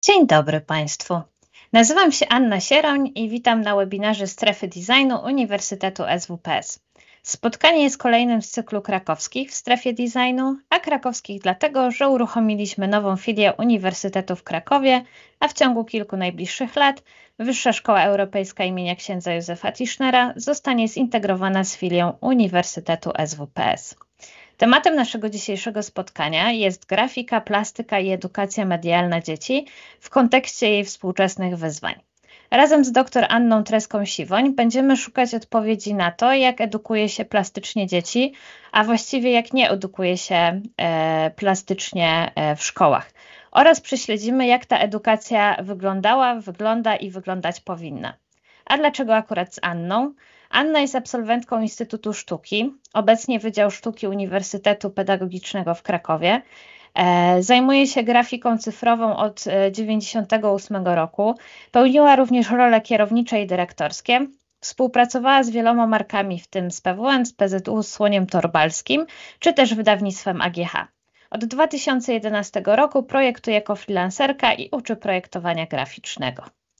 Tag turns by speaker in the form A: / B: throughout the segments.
A: Dzień dobry Państwu. Nazywam się Anna Sieroń i witam na webinarze Strefy Designu Uniwersytetu SWPS. Spotkanie jest kolejnym z cyklu krakowskich w Strefie Designu, a krakowskich dlatego, że uruchomiliśmy nową filię Uniwersytetu w Krakowie, a w ciągu kilku najbliższych lat Wyższa Szkoła Europejska imienia księdza Józefa Tischnera zostanie zintegrowana z filią Uniwersytetu SWPS. Tematem naszego dzisiejszego spotkania jest grafika, plastyka i edukacja medialna dzieci w kontekście jej współczesnych wyzwań. Razem z dr Anną Treską-Siwoń będziemy szukać odpowiedzi na to, jak edukuje się plastycznie dzieci, a właściwie jak nie edukuje się plastycznie w szkołach. Oraz prześledzimy, jak ta edukacja wyglądała, wygląda i wyglądać powinna. A dlaczego akurat z Anną? Anna jest absolwentką Instytutu Sztuki, obecnie Wydział Sztuki Uniwersytetu Pedagogicznego w Krakowie. Zajmuje się grafiką cyfrową od 1998 roku. Pełniła również role kierownicze i dyrektorskie. Współpracowała z wieloma markami, w tym z PWN, z PZU, Słoniem Torbalskim, czy też wydawnictwem AGH. Od 2011 roku projektuje jako freelancerka i uczy projektowania graficznego.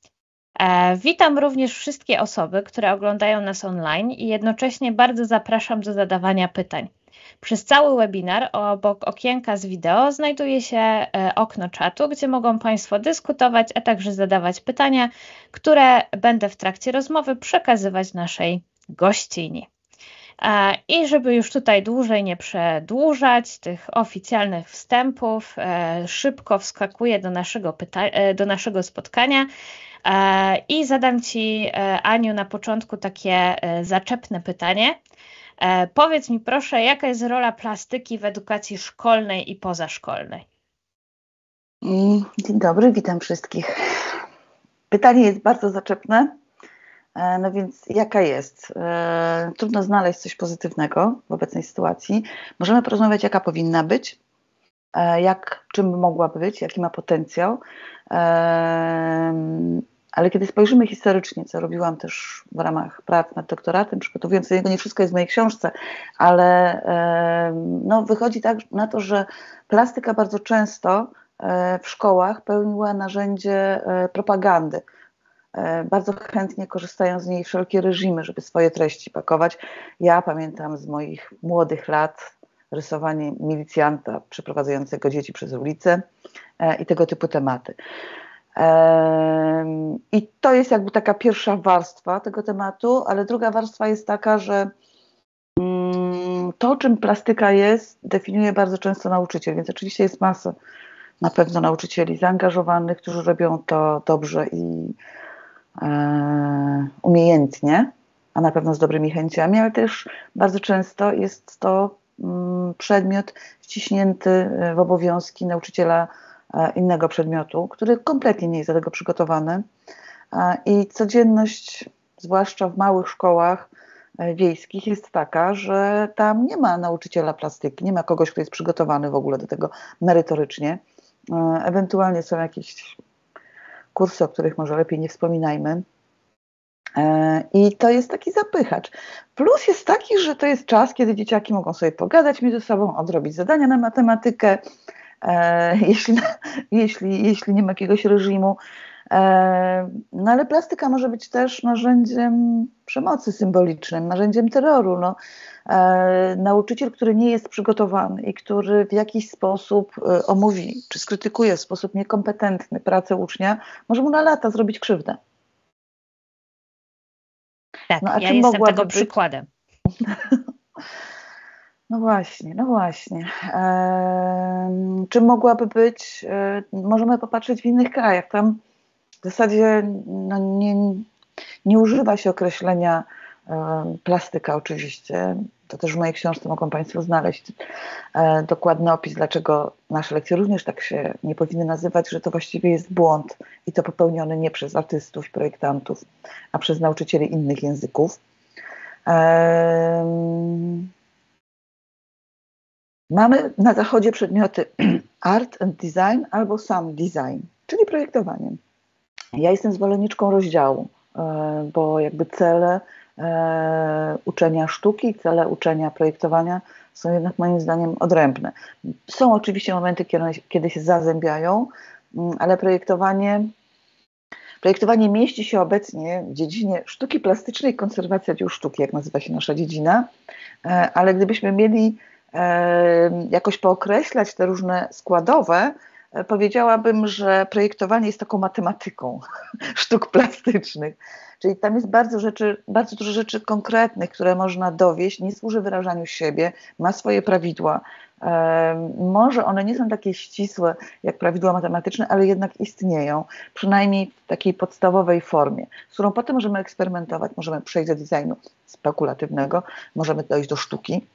A: Witam również wszystkie osoby, które oglądają nas online i jednocześnie bardzo zapraszam do zadawania pytań. Przez cały webinar obok okienka z wideo znajduje się okno czatu, gdzie mogą Państwo dyskutować, a także zadawać pytania, które będę w trakcie rozmowy przekazywać naszej gościni. I żeby już tutaj dłużej nie przedłużać tych oficjalnych wstępów, szybko wskakuję do naszego spotkania. I zadam Ci, Aniu, na początku takie zaczepne pytanie. Powiedz mi proszę, jaka jest rola plastyki w edukacji szkolnej i pozaszkolnej?
B: Dzień dobry, witam wszystkich. Pytanie jest bardzo zaczepne, no więc jaka jest? Trudno znaleźć coś pozytywnego w obecnej sytuacji. Możemy porozmawiać, jaka powinna być, czym mogłaby być, jaki ma potencjał. Ale kiedy spojrzymy historycznie, co robiłam też w ramach prac nad doktoratem, przygotowując do niego, nie wszystko jest w mojej książce, ale wychodzi tak na to, że plastyka bardzo często w szkołach pełniła narzędzie propagandy. Bardzo chętnie korzystają z niej wszelkie reżimy, żeby swoje treści pakować. Ja pamiętam z moich młodych lat rysowanie milicjanta przeprowadzającego dzieci przez ulicę i tego typu tematy. I to jest jakby taka pierwsza warstwa tego tematu, ale druga warstwa jest taka, że to, czym plastyka jest, definiuje bardzo często nauczyciel, więc oczywiście jest masa na pewno nauczycieli zaangażowanych, którzy robią to dobrze i umiejętnie, a na pewno z dobrymi chęciami, ale też bardzo często jest to przedmiot wciśnięty w obowiązki nauczyciela innego przedmiotu, który kompletnie nie jest do tego przygotowany i codzienność, zwłaszcza w małych szkołach wiejskich, jest taka, że tam nie ma nauczyciela plastyki, nie ma kogoś, kto jest przygotowany w ogóle do tego merytorycznie. Ewentualnie są jakieś kursy, o których może lepiej nie wspominajmy. I to jest taki zapychacz. Plus jest taki, że to jest czas, kiedy dzieciaki mogą sobie pogadać między sobą, odrobić zadania na matematykę, jeśli nie ma jakiegoś reżimu. No ale plastyka może być też narzędziem przemocy symbolicznym, narzędziem terroru. Nauczyciel, który nie jest przygotowany i który w jakiś sposób omówi czy skrytykuje w sposób niekompetentny pracę ucznia, może mu na lata zrobić krzywdę.
A: Tak, ja jestem tego przykładem.
B: No właśnie. Czym mogłaby być? Możemy popatrzeć w innych krajach. Tam w zasadzie nie używa się określenia plastyka oczywiście. To też w mojej książce mogą Państwo znaleźć dokładny opis, dlaczego nasze lekcje również tak się nie powinny nazywać, że to właściwie jest błąd i to popełniony nie przez artystów i projektantów, a przez nauczycieli innych języków. Mamy na zachodzie przedmioty art and design albo sam design, czyli projektowanie. Ja jestem zwolenniczką rozdziału, bo jakby cele uczenia sztuki, cele uczenia projektowania są jednak moim zdaniem odrębne. Są oczywiście momenty, kiedy się zazębiają, ale projektowanie mieści się obecnie w dziedzinie sztuki plastycznej i konserwacja dzieł sztuki, jak nazywa się nasza dziedzina, ale gdybyśmy mieli jakoś pookreślać te różne składowe, powiedziałabym, że projektowanie jest taką matematyką sztuk plastycznych. Czyli tam jest bardzo dużo rzeczy konkretnych, które można dowieść, nie służy wyrażaniu siebie, ma swoje prawidła. Może one nie są takie ścisłe jak prawidła matematyczne, ale jednak istnieją, przynajmniej w takiej podstawowej formie, z którą potem możemy eksperymentować, możemy przejść do designu spekulatywnego, możemy dojść do sztuki,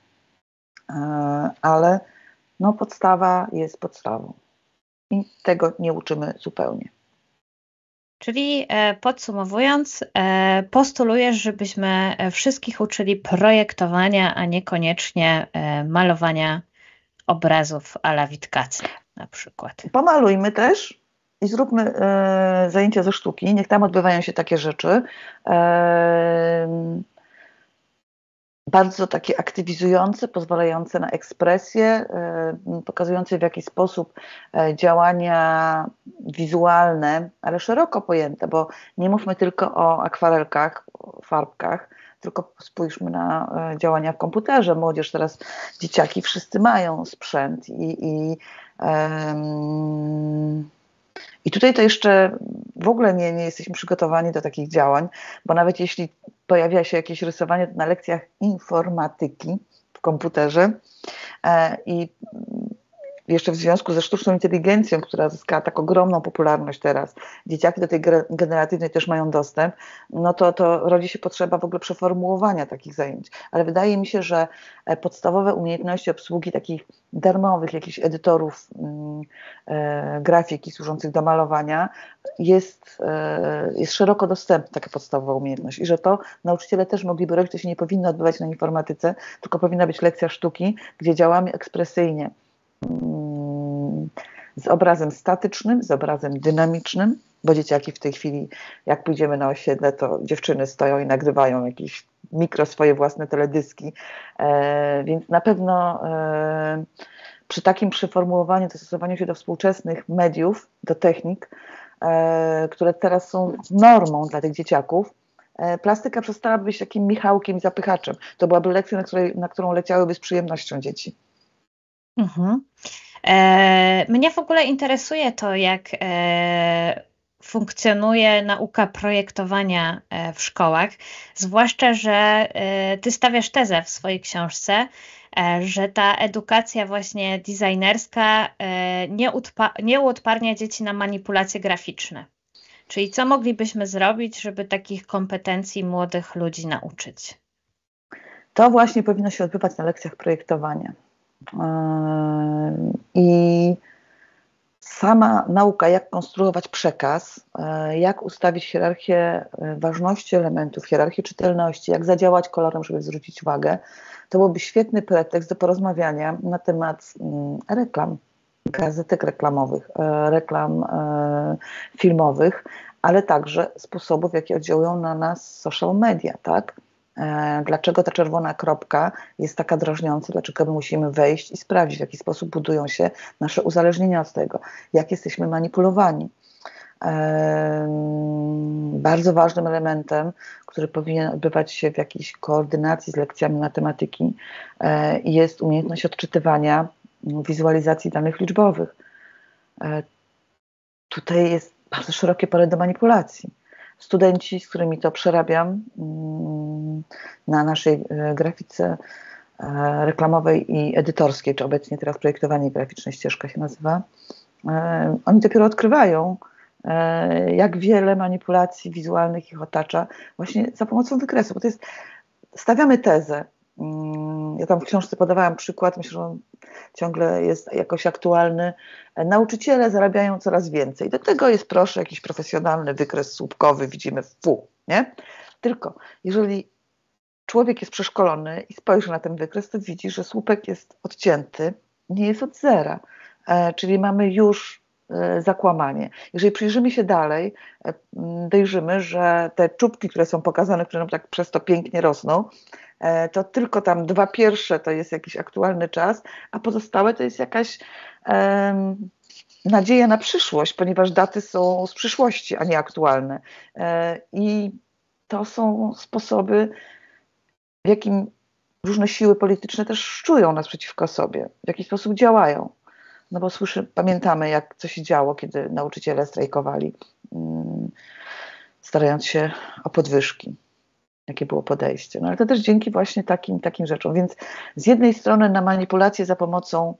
B: ale no, podstawa jest podstawą i tego nie uczymy zupełnie.
A: Czyli podsumowując, postulujesz, żebyśmy wszystkich uczyli projektowania, a niekoniecznie malowania obrazów à la Witkacy na przykład.
B: Pomalujmy też i zróbmy zajęcia ze sztuki, niech tam odbywają się takie rzeczy. Bardzo takie aktywizujące, pozwalające na ekspresję, pokazujące w jaki sposób działania wizualne, ale szeroko pojęte, bo nie mówmy tylko o akwarelkach, farbkach, tylko spójrzmy na działania w komputerze. Młodzież teraz, dzieciaki wszyscy mają sprzęt i tutaj to jeszcze w ogóle nie jesteśmy przygotowani do takich działań, bo nawet jeśli pojawia się jakieś rysowanie na lekcjach informatyki w komputerze i jeszcze w związku ze sztuczną inteligencją, która zyskała tak ogromną popularność teraz, dzieciaki do tej generatywnej też mają dostęp, no to rodzi się potrzeba w ogóle przeformułowania takich zajęć. Ale wydaje mi się, że podstawowe umiejętności obsługi takich darmowych jakichś edytorów grafiki służących do malowania jest szeroko dostępna taka podstawowa umiejętność i że to nauczyciele też mogliby robić, to się nie powinno odbywać na informatyce, tylko powinna być lekcja sztuki, gdzie działamy ekspresyjnie z obrazem statycznym, z obrazem dynamicznym, bo dzieciaki w tej chwili, jak pójdziemy na osiedle, to dziewczyny stoją i nagrywają jakieś swoje własne teledyski, więc na pewno przy takim przeformułowaniu, dostosowaniu się do współczesnych mediów, do technik, które teraz są normą dla tych dzieciaków, plastyka przestała być takim Michałkiem i zapychaczem. To byłaby lekcja, na którą leciałyby z przyjemnością dzieci.
A: Mhm. Mnie w ogóle interesuje to, jak funkcjonuje nauka projektowania w szkołach, zwłaszcza, że ty stawiasz tezę w swojej książce, że ta edukacja właśnie designerska nie uodparnia dzieci na manipulacje graficzne. Czyli co moglibyśmy zrobić, żeby takich kompetencji młodych ludzi nauczyć?
B: To właśnie powinno się odbywać na lekcjach projektowania. I sama nauka, jak konstruować przekaz, jak ustawić hierarchię ważności elementów, hierarchię czytelności, jak zadziałać kolorem, żeby zwrócić uwagę, to byłby świetny pretekst do porozmawiania na temat reklam, gazetek reklamowych, reklam filmowych, ale także sposobów, w jaki oddziałują na nas social media, tak? Dlaczego ta czerwona kropka jest taka drażniąca, dlaczego my musimy wejść i sprawdzić, w jaki sposób budują się nasze uzależnienia od tego, jak jesteśmy manipulowani. Bardzo ważnym elementem, który powinien odbywać się w jakiejś koordynacji z lekcjami matematyki, jest umiejętność odczytywania wizualizacji danych liczbowych. Tutaj jest bardzo szerokie pole do manipulacji. Studenci, z którymi to przerabiam na naszej grafice reklamowej i edytorskiej, czy obecnie teraz projektowanie graficzne, ścieżka się nazywa, oni dopiero odkrywają, jak wiele manipulacji wizualnych ich otacza właśnie za pomocą wykresu, bo to jest, stawiamy tezę. Ja tam w książce podawałam przykład, myślę, że on ciągle jest jakoś aktualny. Nauczyciele zarabiają coraz więcej. Do tego jest, proszę, jakiś profesjonalny wykres słupkowy, widzimy nie? Tylko jeżeli człowiek jest przeszkolony i spojrzy na ten wykres, to widzi, że słupek jest odcięty, nie jest od zera. Czyli mamy już zakłamanie. Jeżeli przyjrzymy się dalej, dojrzymy, że te czubki, które są pokazane, które nam tak przez to pięknie rosną, to tylko tam 2 pierwsze to jest jakiś aktualny czas, a pozostałe to jest jakaś nadzieja na przyszłość, ponieważ daty są z przyszłości, a nie aktualne. I to są sposoby, w jakim różne siły polityczne też szczują nas przeciwko sobie, w jaki sposób działają. No bo pamiętamy, jak co się działo, kiedy nauczyciele strajkowali, starając się o podwyżki. Jakie było podejście. No ale to też dzięki właśnie takim rzeczom. Więc z jednej strony na manipulację za pomocą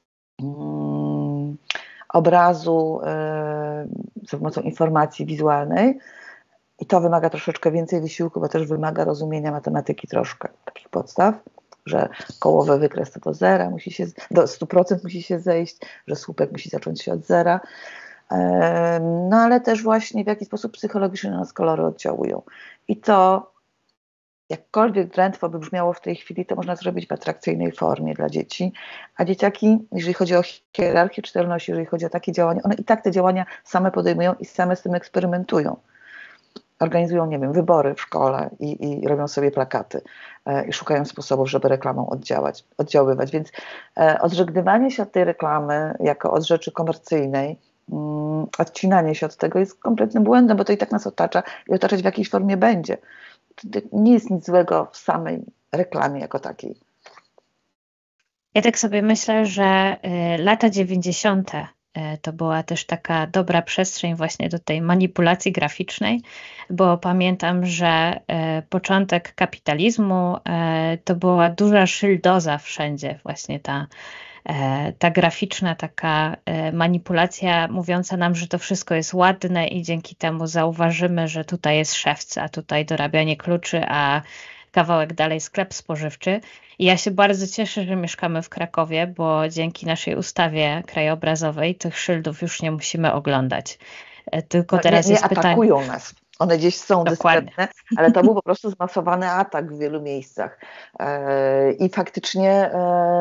B: obrazu, za pomocą informacji wizualnej, i to wymaga troszeczkę więcej wysiłku, bo też wymaga rozumienia matematyki troszkę, takich podstaw, że kołowy wykres to do zera, do 100% musi się zejść, że słupek musi zacząć się od zera. No ale też właśnie w jaki sposób psychologicznie na nas kolory oddziałują. I to jakkolwiek drętwo by brzmiało w tej chwili, to można zrobić w atrakcyjnej formie dla dzieci, a dzieciaki, jeżeli chodzi o hierarchię czytelności, jeżeli chodzi o takie działania, one i tak te działania same podejmują i same z tym eksperymentują. Organizują, nie wiem, wybory w szkole i robią sobie plakaty i szukają sposobów, żeby reklamą oddziaływać. Więc odżegnywanie się od tej reklamy jako od rzeczy komercyjnej, odcinanie się od tego jest kompletnym błędem, bo to i tak nas otacza i otaczać w jakiejś formie będzie. Nie jest nic złego w samej reklamie jako takiej.
A: Ja tak sobie myślę, że lata 90. To była też taka dobra przestrzeń właśnie do tej manipulacji graficznej, bo pamiętam, że początek kapitalizmu to była duża szyldoza wszędzie, właśnie ta graficzna taka manipulacja mówiąca nam, że to wszystko jest ładne i dzięki temu zauważymy, że tutaj jest szewc, a tutaj dorabianie kluczy, a kawałek dalej sklep spożywczy. I ja się bardzo cieszę, że mieszkamy w Krakowie, bo dzięki naszej ustawie krajobrazowej tych szyldów już nie musimy oglądać. Tylko teraz
B: nie
A: jest pytanie.
B: Atakują nas. One gdzieś są
A: Dokładnie.
B: dyskretne, ale to był po prostu zmasowany atak w wielu miejscach. I faktycznie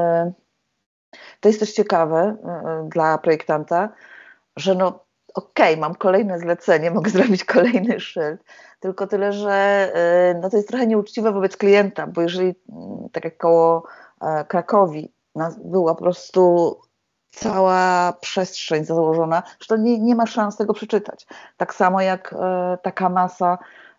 B: to jest też ciekawe dla projektanta, że no okej, mam kolejne zlecenie, mogę zrobić kolejny szyld, tylko tyle, że no to jest trochę nieuczciwe wobec klienta, bo jeżeli tak jak koło Krakowi była po prostu cała przestrzeń założona, że to nie ma szans tego przeczytać. Tak samo jak taka masa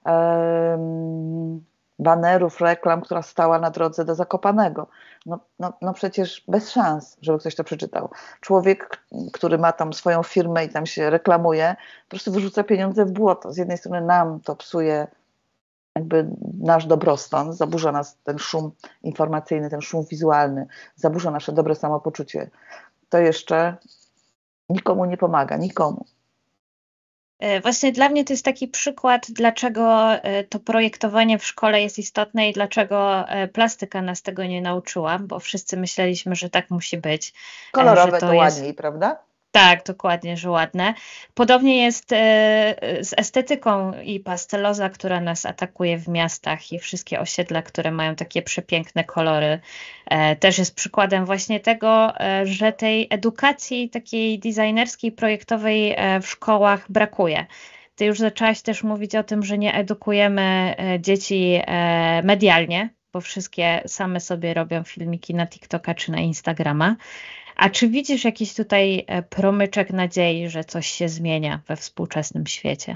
B: banerów, reklam, która stała na drodze do Zakopanego. No przecież bez szans, żeby ktoś to przeczytał. Człowiek, który ma tam swoją firmę i tam się reklamuje, po prostu wyrzuca pieniądze w błoto. Z jednej strony nam to psuje jakby nasz dobrostan, zaburza nas ten szum informacyjny, ten szum wizualny, zaburza nasze dobre samopoczucie. To jeszcze nikomu nie pomaga, nikomu.
A: Właśnie dla mnie to jest taki przykład, dlaczego to projektowanie w szkole jest istotne i dlaczego plastyka nas tego nie nauczyła, bo wszyscy myśleliśmy, że tak musi być.
B: Kolorowe
A: że
B: to ładniej, prawda?
A: Tak, dokładnie, że ładne. Podobnie jest z estetyką i pasteloza, która nas atakuje w miastach i wszystkie osiedla, które mają takie przepiękne kolory. Też jest przykładem właśnie tego, że tej edukacji takiej designerskiej, projektowej w szkołach brakuje. Ty już zaczęłaś też mówić o tym, że nie edukujemy dzieci medialnie, bo wszystkie same sobie robią filmiki na TikToka czy na Instagrama. A czy widzisz jakiś tutaj promyczek nadziei, że coś się zmienia we współczesnym świecie?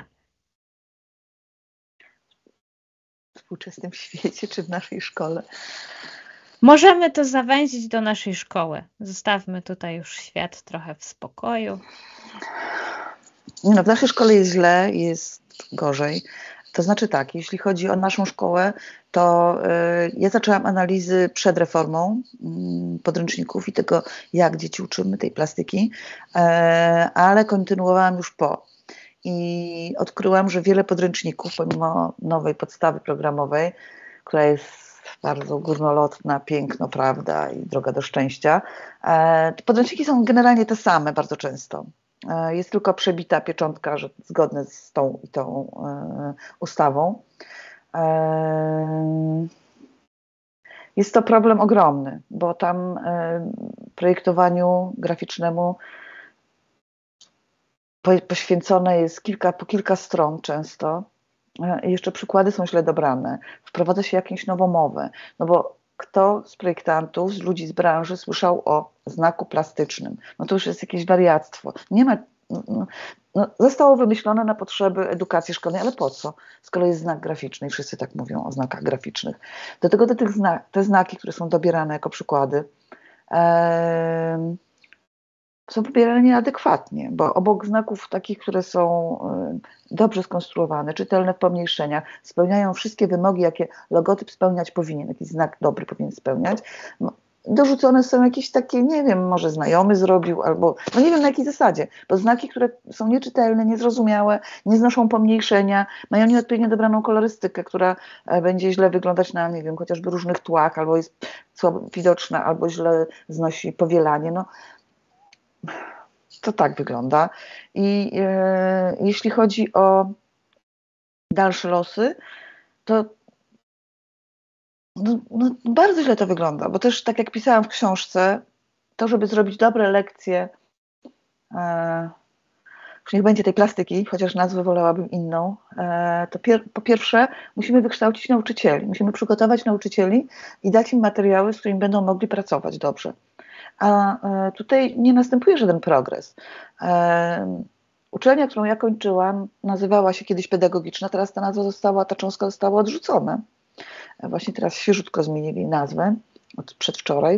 B: W współczesnym świecie czy w naszej szkole?
A: Możemy to zawęzić do naszej szkoły. Zostawmy tutaj już świat trochę w spokoju.
B: No, w naszej szkole jest źle, jest gorzej. To znaczy tak, jeśli chodzi o naszą szkołę, to ja zaczęłam analizy przed reformą podręczników i tego, jak dzieci uczymy tej plastyki, ale kontynuowałam już po. I odkryłam, że wiele podręczników, pomimo nowej podstawy programowej, która jest bardzo górnolotna, piękno, prawda i droga do szczęścia, podręczniki są generalnie te same bardzo często. Jest tylko przebita pieczątka, że zgodne z tą i tą ustawą. Jest to problem ogromny, bo tam projektowaniu graficznemu poświęcone jest po kilka stron często. I jeszcze przykłady są źle dobrane. Wprowadza się jakąś nową mowę. No bo kto z projektantów, z ludzi z branży słyszał o znaku plastycznym? No to już jest jakieś wariactwo. Nie ma, zostało wymyślone na potrzeby edukacji szkolnej, ale po co? Skoro jest znak graficzny i wszyscy tak mówią o znakach graficznych. Do tego te znaki, które są dobierane jako przykłady, są wybierane nieadekwatnie, bo obok znaków takich, które są dobrze skonstruowane, czytelne w pomniejszeniach, spełniają wszystkie wymogi, jakie logotyp spełniać powinien, jakiś znak dobry powinien spełniać, dorzucone są jakieś takie, nie wiem, może znajomy zrobił, albo no nie wiem na jakiej zasadzie, bo znaki, które są nieczytelne, niezrozumiałe, nie znoszą pomniejszenia, mają nieodpowiednio dobraną kolorystykę, która będzie źle wyglądać na, nie wiem, chociażby różnych tłach, albo jest słabo widoczna, albo źle znosi powielanie, no to tak wygląda. I jeśli chodzi o dalsze losy, to bardzo źle to wygląda, bo też tak jak pisałam w książce, to żeby zrobić dobre lekcje, już niech będzie tej plastyki, chociaż nazwę wolałabym inną, to po pierwsze musimy wykształcić nauczycieli, musimy przygotować nauczycieli i dać im materiały, z którymi będą mogli pracować dobrze. A tutaj nie następuje żaden progres. Uczelnia, którą ja kończyłam, nazywała się kiedyś pedagogiczna, teraz ta nazwa ta cząstka została odrzucona. Właśnie teraz świeżutko zmienili nazwę, od przedwczoraj.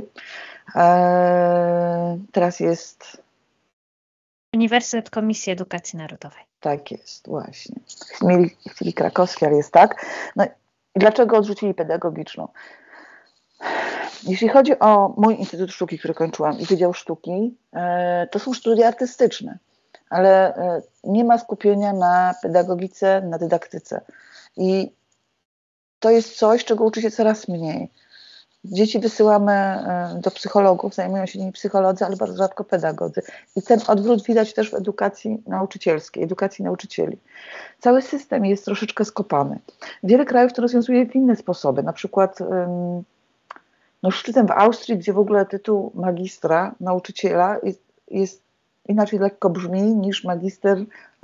B: Teraz jest...
A: Uniwersytet Komisji Edukacji Narodowej.
B: Tak jest, właśnie. Chcieli krakowski, ale jest tak. No i dlaczego odrzucili pedagogiczną? Jeśli chodzi o mój Instytut Sztuki, który kończyłam, i Wydział Sztuki, to są studia artystyczne, ale nie ma skupienia na pedagogice, na dydaktyce. I to jest coś, czego uczy się coraz mniej. Dzieci wysyłamy do psychologów, zajmują się nimi psycholodzy, ale bardzo rzadko pedagodzy. I ten odwrót widać też w edukacji nauczycielskiej, edukacji nauczycieli. Cały system jest troszeczkę skopany. Wiele krajów to rozwiązuje w inne sposoby. Na przykład szczytem w Austrii, gdzie w ogóle tytuł magistra, nauczyciela jest inaczej lekko brzmi niż magister,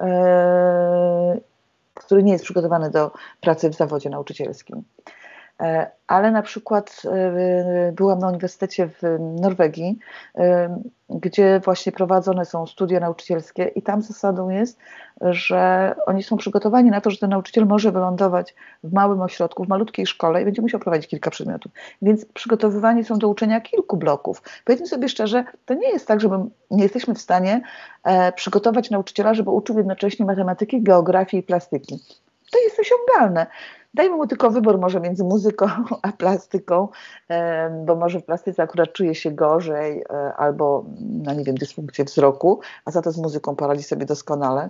B: który nie jest przygotowany do pracy w zawodzie nauczycielskim. Ale na przykład byłam na uniwersytecie w Norwegii, gdzie właśnie prowadzone są studia nauczycielskie i tam zasadą jest, że oni są przygotowani na to, że ten nauczyciel może wylądować w małym ośrodku, w malutkiej szkole i będzie musiał prowadzić kilka przedmiotów. Więc przygotowywani są do uczenia kilku bloków. Powiedzmy sobie szczerze, to nie jest tak, że nie jesteśmy w stanie przygotować nauczyciela, żeby uczył jednocześnie matematyki, geografii i plastyki. To jest osiągalne. Dajmy mu tylko wybór może między muzyką a plastyką, bo może w plastyce akurat czuje się gorzej albo, no nie wiem, dysfunkcję wzroku, a za to z muzyką poradzi sobie doskonale.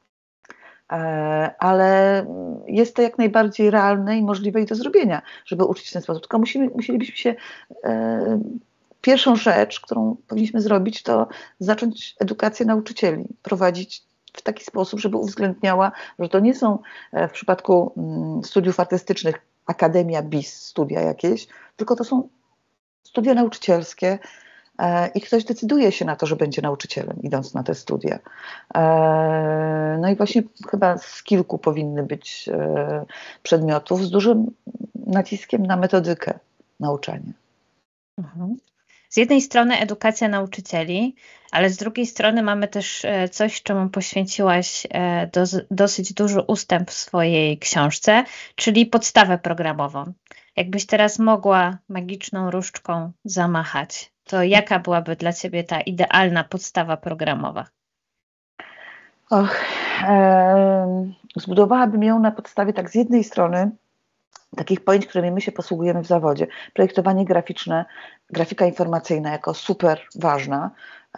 B: Ale jest to jak najbardziej realne i możliwe i do zrobienia, żeby uczyć w ten sposób. Tylko musielibyśmy się... Pierwszą rzecz, którą powinniśmy zrobić, to zacząć edukację nauczycieli, prowadzić w taki sposób, żeby uwzględniała, że to nie są w przypadku studiów artystycznych akademia bis, studia jakieś, tylko to są studia nauczycielskie i ktoś decyduje się na to, że będzie nauczycielem, idąc na te studia. No i właśnie chyba z kilku powinny być przedmiotów z dużym naciskiem na metodykę nauczania.
A: Mhm. Z jednej strony edukacja nauczycieli, ale z drugiej strony mamy też coś, czemu poświęciłaś dosyć duży ustęp w swojej książce, czyli podstawę programową. Jakbyś teraz mogła magiczną różdżką zamachać, to jaka byłaby dla Ciebie ta idealna podstawa programowa?
B: Zbudowałabym ją na podstawie tak z jednej strony takich pojęć, którymi my się posługujemy w zawodzie. Projektowanie graficzne, grafika informacyjna jako super ważna.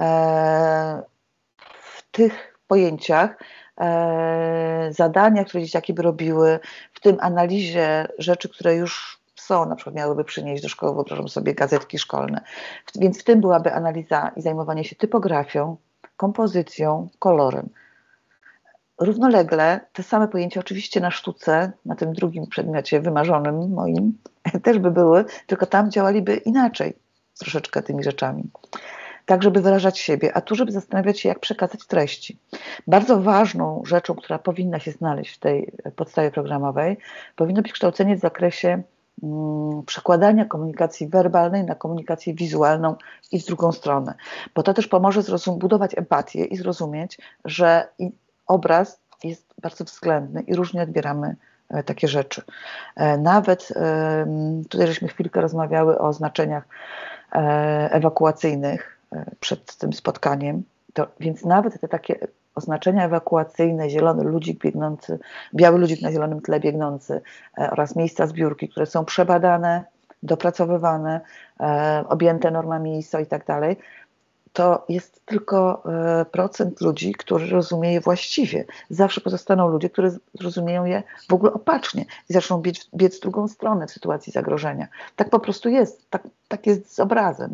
B: W tych pojęciach zadania, które dzieciaki by robiły, w tym analizie rzeczy, które już są, na przykład miałyby przynieść do szkoły, wyobrażam sobie gazetki szkolne. Więc w tym byłaby analiza i zajmowanie się typografią, kompozycją, kolorem. Równolegle te same pojęcia oczywiście na sztuce, na tym drugim przedmiocie wymarzonym moim, też by były, tylko tam działaliby inaczej troszeczkę tymi rzeczami. Tak, żeby wyrażać siebie, a tu, żeby zastanawiać się, jak przekazać treści. Bardzo ważną rzeczą, która powinna się znaleźć w tej podstawie programowej, powinno być kształcenie w zakresie przekładania komunikacji werbalnej na komunikację wizualną i w drugą stronę. Bo to też pomoże budować empatię i zrozumieć, że obraz jest bardzo względny i różnie odbieramy takie rzeczy. Nawet tutaj żeśmy chwilkę rozmawiały o znaczeniach ewakuacyjnych przed tym spotkaniem, więc nawet te takie oznaczenia ewakuacyjne, zielony ludzik biegnący, biały ludzik na zielonym tle biegnący oraz miejsca zbiórki, które są przebadane, dopracowywane, objęte normami ISO i tak dalej, to jest tylko procent ludzi, którzy rozumie je właściwie. Zawsze pozostaną ludzie, którzy zrozumieją je w ogóle opacznie i zaczną biec w drugą stronę w sytuacji zagrożenia. Tak po prostu jest, tak jest z obrazem.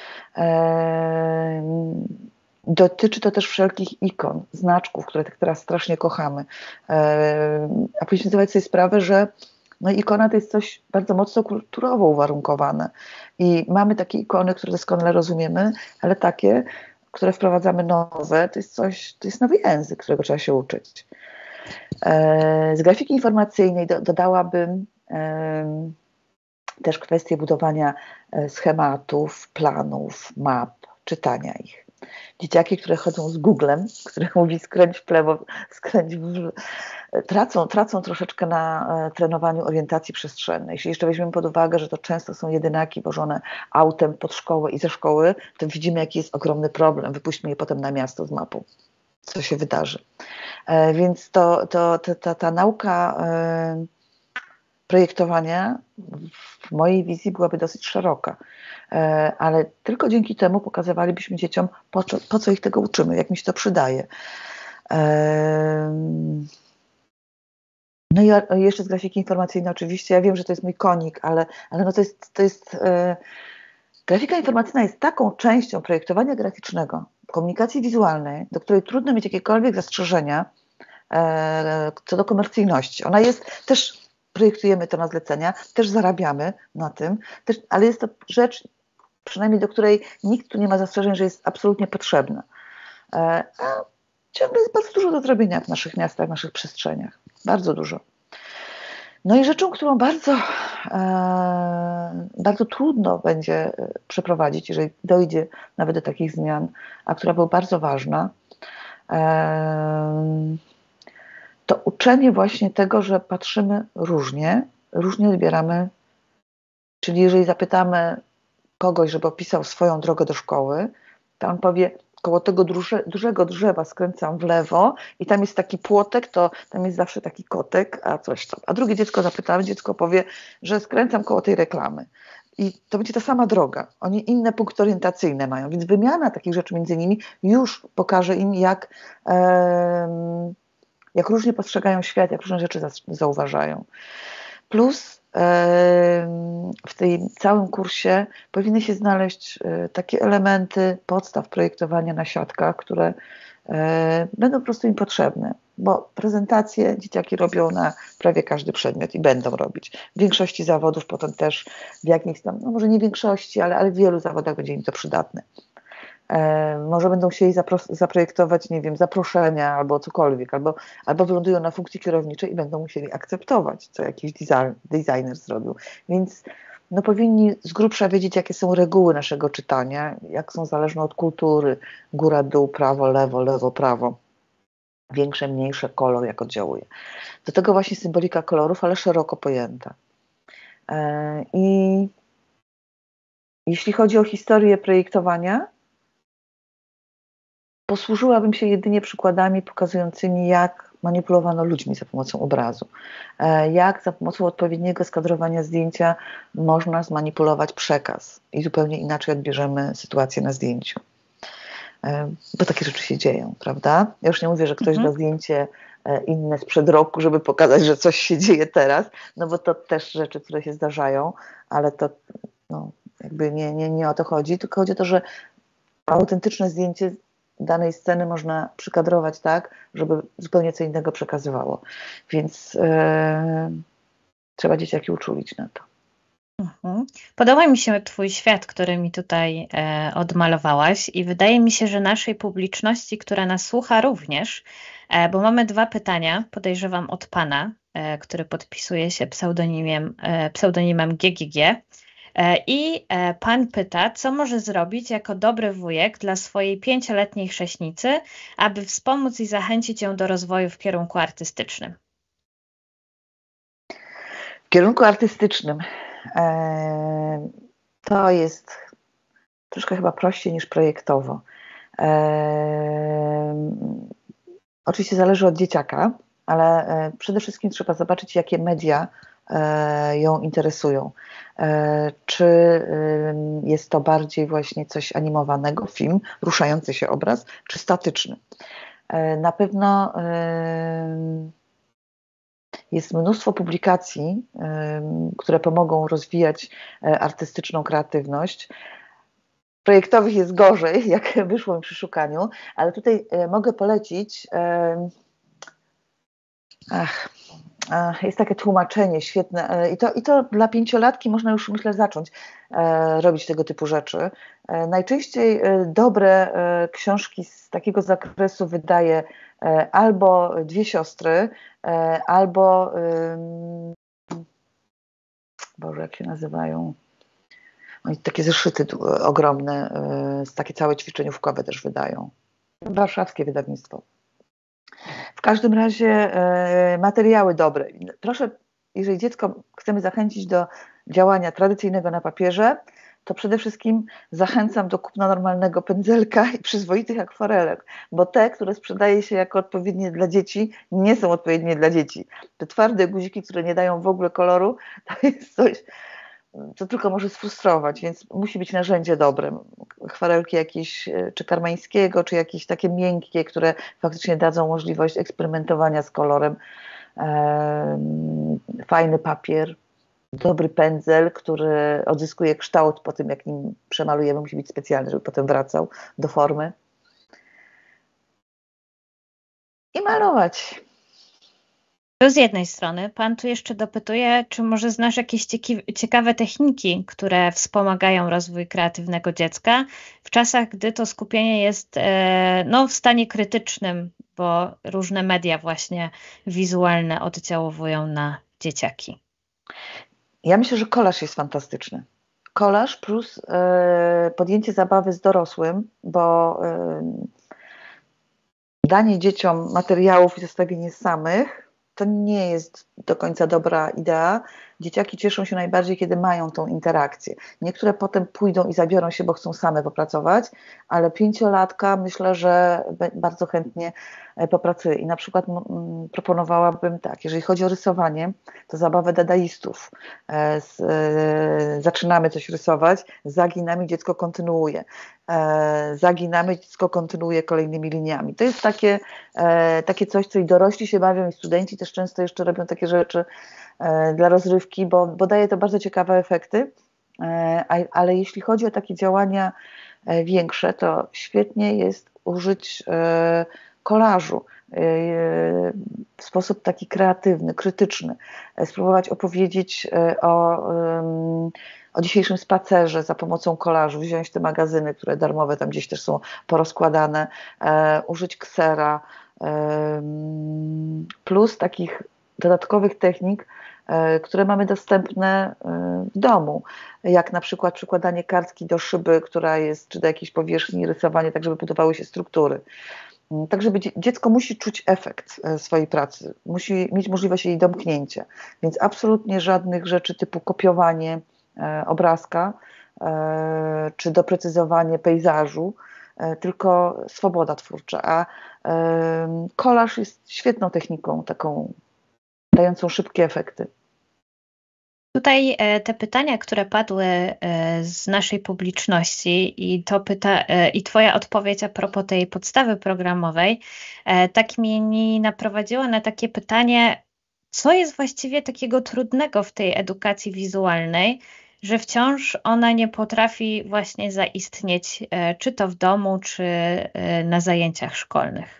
B: Dotyczy to też wszelkich ikon, znaczków, które tak teraz strasznie kochamy. A powinniśmy zdawać sobie sprawę, że ikona to jest coś bardzo mocno kulturowo uwarunkowane. I mamy takie ikony, które doskonale rozumiemy, ale takie, które wprowadzamy nowe, to jest nowy język, którego trzeba się uczyć. Z grafiki informacyjnej dodałabym też kwestię budowania schematów, planów, map, czytania ich. Dzieciaki, które chodzą z Googlem, który mówi skręć w lewo, skręć w... tracą troszeczkę na trenowaniu orientacji przestrzennej. Jeśli jeszcze weźmiemy pod uwagę, że to często są jedynaki wożone autem pod szkołę i ze szkoły, to widzimy, jaki jest ogromny problem. Wypuśćmy je potem na miasto z mapą. Co się wydarzy. Więc ta nauka projektowania w mojej wizji byłaby dosyć szeroka. Ale tylko dzięki temu pokazywalibyśmy dzieciom, po co ich tego uczymy, jak mi się to przydaje. No i jeszcze z grafiki informacyjnej oczywiście, ja wiem, że to jest mój konik, ale no to jest grafika informacyjna jest taką częścią projektowania graficznego, komunikacji wizualnej, do której trudno mieć jakiekolwiek zastrzeżenia co do komercyjności. Ona jest też, projektujemy to na zlecenia, też zarabiamy na tym, ale jest to rzecz, przynajmniej do której nikt tu nie ma zastrzeżeń, że jest absolutnie potrzebna. A ciągle jest bardzo dużo do zrobienia w naszych miastach, w naszych przestrzeniach. Bardzo dużo. No i rzeczą, którą bardzo trudno będzie przeprowadzić, jeżeli dojdzie nawet do takich zmian, a która była bardzo ważna, to uczenie właśnie tego, że patrzymy różnie odbieramy. Czyli jeżeli zapytamy kogoś, żeby opisał swoją drogę do szkoły, to on powie, koło tego dużego drzewa skręcam w lewo i tam jest taki płotek, to tam jest zawsze taki kotek, a coś tam. A drugie dziecko zapytamy, dziecko powie, że skręcam koło tej reklamy. I to będzie ta sama droga. Oni inne punkty orientacyjne mają, więc wymiana takich rzeczy między nimi już pokaże im, jak różnie postrzegają świat, jak różne rzeczy zauważają. Plus w tym całym kursie powinny się znaleźć takie elementy podstaw projektowania na siatkach, które będą po prostu im potrzebne, bo prezentacje dzieciaki robią na prawie każdy przedmiot i będą robić. W większości zawodów potem też w jakichś tam, no może nie w większości, ale w wielu zawodach będzie im to przydatne. Może będą chcieli zaprojektować, nie wiem, zaproszenia albo cokolwiek, albo wylądują na funkcji kierowniczej i będą musieli akceptować, co jakiś designer zrobił. Więc no, powinni z grubsza wiedzieć, jakie są reguły naszego czytania, jak są zależne od kultury, góra, dół, prawo, lewo, prawo. Większe, mniejsze, kolor, jak oddziałuje. Do tego właśnie symbolika kolorów, ale szeroko pojęta. I jeśli chodzi o historię projektowania, posłużyłabym się jedynie przykładami pokazującymi, jak manipulowano ludźmi za pomocą obrazu. Jak za pomocą odpowiedniego skadrowania zdjęcia można zmanipulować przekaz i zupełnie inaczej odbierzemy sytuację na zdjęciu. Bo takie rzeczy się dzieją, prawda? Ja już nie mówię, że ktoś da zdjęcie inne sprzed roku, żeby pokazać, że coś się dzieje teraz, no bo to też rzeczy, które się zdarzają, ale to no, jakby nie o to chodzi, tylko chodzi o to, że autentyczne zdjęcie danej sceny można przykadrować tak, żeby zupełnie co innego przekazywało. Więc trzeba dzieciaki uczulić na to.
A: Podoba mi się Twój świat, który mi tutaj odmalowałaś i wydaje mi się, że naszej publiczności, która nas słucha również, bo mamy 2 pytania, podejrzewam od Pana, który podpisuje się pseudonimem GGG. I pan pyta, co może zrobić jako dobry wujek dla swojej 5-letniej chrześnicy, aby wspomóc i zachęcić ją do rozwoju w kierunku artystycznym.
B: W kierunku artystycznym to jest troszkę chyba prościej niż projektowo. Oczywiście zależy od dzieciaka, ale przede wszystkim trzeba zobaczyć, jakie media ją interesują. Czy jest to bardziej właśnie coś animowanego, film, ruszający się obraz, czy statyczny. Na pewno jest mnóstwo publikacji, które pomogą rozwijać artystyczną kreatywność. Projektowych jest gorzej, jak wyszło mi przy szukaniu, ale tutaj mogę polecić, jest takie tłumaczenie świetne i to dla 5-latki można już, myślę, zacząć robić tego typu rzeczy. Najczęściej dobre książki z takiego zakresu wydaje albo Dwie siostry, albo Boże, jak się nazywają? Oni takie zeszyty ogromne, takie całe ćwiczeniówkowe też wydają. Warszawskie wydawnictwo. W każdym razie materiały dobre. Proszę, jeżeli dziecko chcemy zachęcić do działania tradycyjnego na papierze, to przede wszystkim zachęcam do kupna normalnego pędzelka i przyzwoitych akwarelek, bo te, które sprzedaje się jako odpowiednie dla dzieci, nie są odpowiednie dla dzieci. Te twarde guziki, które nie dają w ogóle koloru, to jest coś, co tylko może sfrustrować, więc musi być narzędzie dobre. Akwarelki jakieś, czy Karmańskiego, czy jakieś takie miękkie, które faktycznie dadzą możliwość eksperymentowania z kolorem. Fajny papier, dobry pędzel, który odzyskuje kształt po tym, jak nim przemalujemy. Musi być specjalny, żeby potem wracał do formy. I malować.
A: To z jednej strony. Pan tu jeszcze dopytuje, czy może znasz jakieś ciekawe techniki, które wspomagają rozwój kreatywnego dziecka w czasach, gdy to skupienie jest w stanie krytycznym, bo różne media właśnie wizualne oddziałują na dzieciaki.
B: Ja myślę, że kolaż jest fantastyczny. Kolaż plus podjęcie zabawy z dorosłym, bo danie dzieciom materiałów i zostawienie samych to nie jest do końca dobra idea. Dzieciaki cieszą się najbardziej, kiedy mają tą interakcję. Niektóre potem pójdą i zabiorą się, bo chcą same popracować, ale 5-latka myślę, że bardzo chętnie popracuje. I na przykład proponowałabym tak, jeżeli chodzi o rysowanie, to zabawę dadaistów. Zaczynamy coś rysować, zaginamy, dziecko kontynuuje. Zaginamy, dziecko kontynuuje kolejnymi liniami. To jest takie coś, co i dorośli się bawią, i studenci też często jeszcze robią takie rzeczy dla rozrywki, bo daje to bardzo ciekawe efekty, ale jeśli chodzi o takie działania większe, to świetnie jest użyć kolażu w sposób taki kreatywny, krytyczny, spróbować opowiedzieć o dzisiejszym spacerze za pomocą kolażu, wziąć te magazyny, które darmowe tam gdzieś też są porozkładane, użyć ksera, plus takich dodatkowych technik, które mamy dostępne w domu, jak na przykład przykładanie kartki do szyby, która jest, czy do jakiejś powierzchni, rysowanie tak, żeby budowały się struktury. Tak, żeby dziecko musi czuć efekt swojej pracy, musi mieć możliwość jej domknięcia, więc absolutnie żadnych rzeczy typu kopiowanie obrazka czy doprecyzowanie pejzażu, tylko swoboda twórcza, a kolaż jest świetną techniką, taką dającą szybkie efekty.
A: Tutaj te pytania, które padły z naszej publiczności i Twoja odpowiedź a propos tej podstawy programowej, tak mnie naprowadziła na takie pytanie, co jest właściwie takiego trudnego w tej edukacji wizualnej, że wciąż ona nie potrafi właśnie zaistnieć, czy to w domu, czy na zajęciach szkolnych.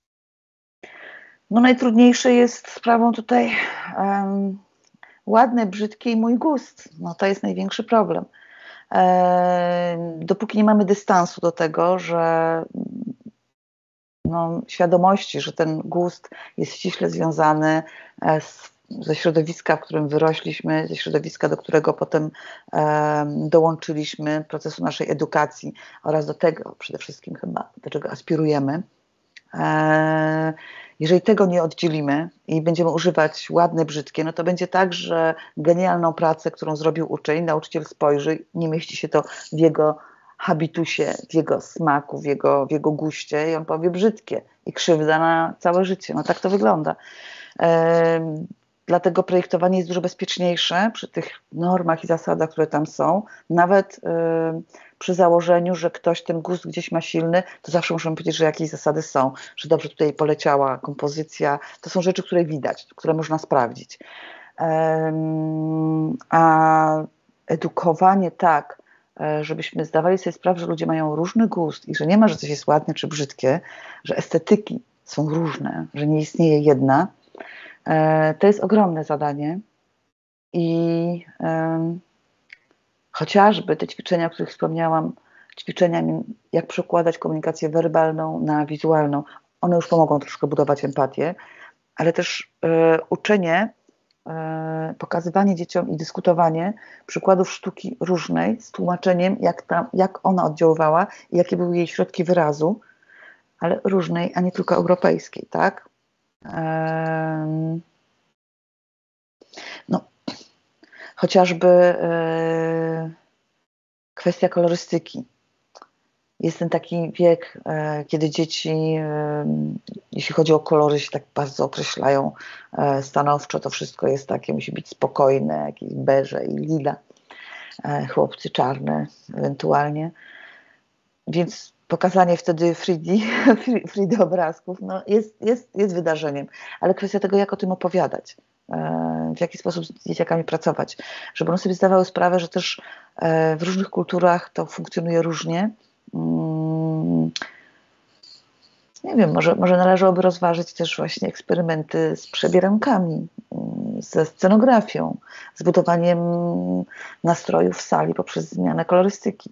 B: No najtrudniejsze jest sprawą tutaj ładne, brzydkie i mój gust. No to jest największy problem. Dopóki nie mamy dystansu do tego, że świadomości, że ten gust jest ściśle związany z ze środowiska, w którym wyrośliśmy, ze środowiska, do którego potem dołączyliśmy, procesu naszej edukacji oraz do tego przede wszystkim chyba, do czego aspirujemy. Jeżeli tego nie oddzielimy i będziemy używać ładne, brzydkie, no to będzie tak, że genialną pracę, którą zrobił uczeń, nauczyciel spojrzy, nie mieści się to w jego habitusie, w jego smaku, w jego guście i on powie brzydkie i krzywda na całe życie. No tak to wygląda. Dlatego projektowanie jest dużo bezpieczniejsze przy tych normach i zasadach, które tam są. Nawet przy założeniu, że ktoś ten gust gdzieś ma silny, to zawsze możemy powiedzieć, że jakieś zasady są, że dobrze tutaj poleciała kompozycja. To są rzeczy, które widać, które można sprawdzić. A edukowanie tak, żebyśmy zdawali sobie sprawę, że ludzie mają różny gust i że nie ma, że coś jest ładne czy brzydkie, że estetyki są różne, że nie istnieje jedna. To jest ogromne zadanie i chociażby te ćwiczenia, o których wspomniałam, ćwiczenia, jak przekładać komunikację werbalną na wizualną, one już pomogą troszkę budować empatię, ale też uczenie, pokazywanie dzieciom i dyskutowanie przykładów sztuki różnej z tłumaczeniem, jak ona oddziaływała i jakie były jej środki wyrazu, ale różnej, a nie tylko europejskiej, tak? No, chociażby kwestia kolorystyki. Jest ten taki wiek, kiedy dzieci, jeśli chodzi o kolory, się tak bardzo określają stanowczo. To wszystko jest takie, musi być spokojne, jakieś beże i lila. Chłopcy czarne ewentualnie. Więc pokazanie wtedy 3D obrazków no jest wydarzeniem. Ale kwestia tego, jak o tym opowiadać. W jaki sposób z dzieciakami pracować. Żeby one sobie zdawały sprawę, że też w różnych kulturach to funkcjonuje różnie. Nie wiem, może należałoby rozważyć też właśnie eksperymenty z przebierankami, ze scenografią, z budowaniem nastrojów w sali poprzez zmianę kolorystyki.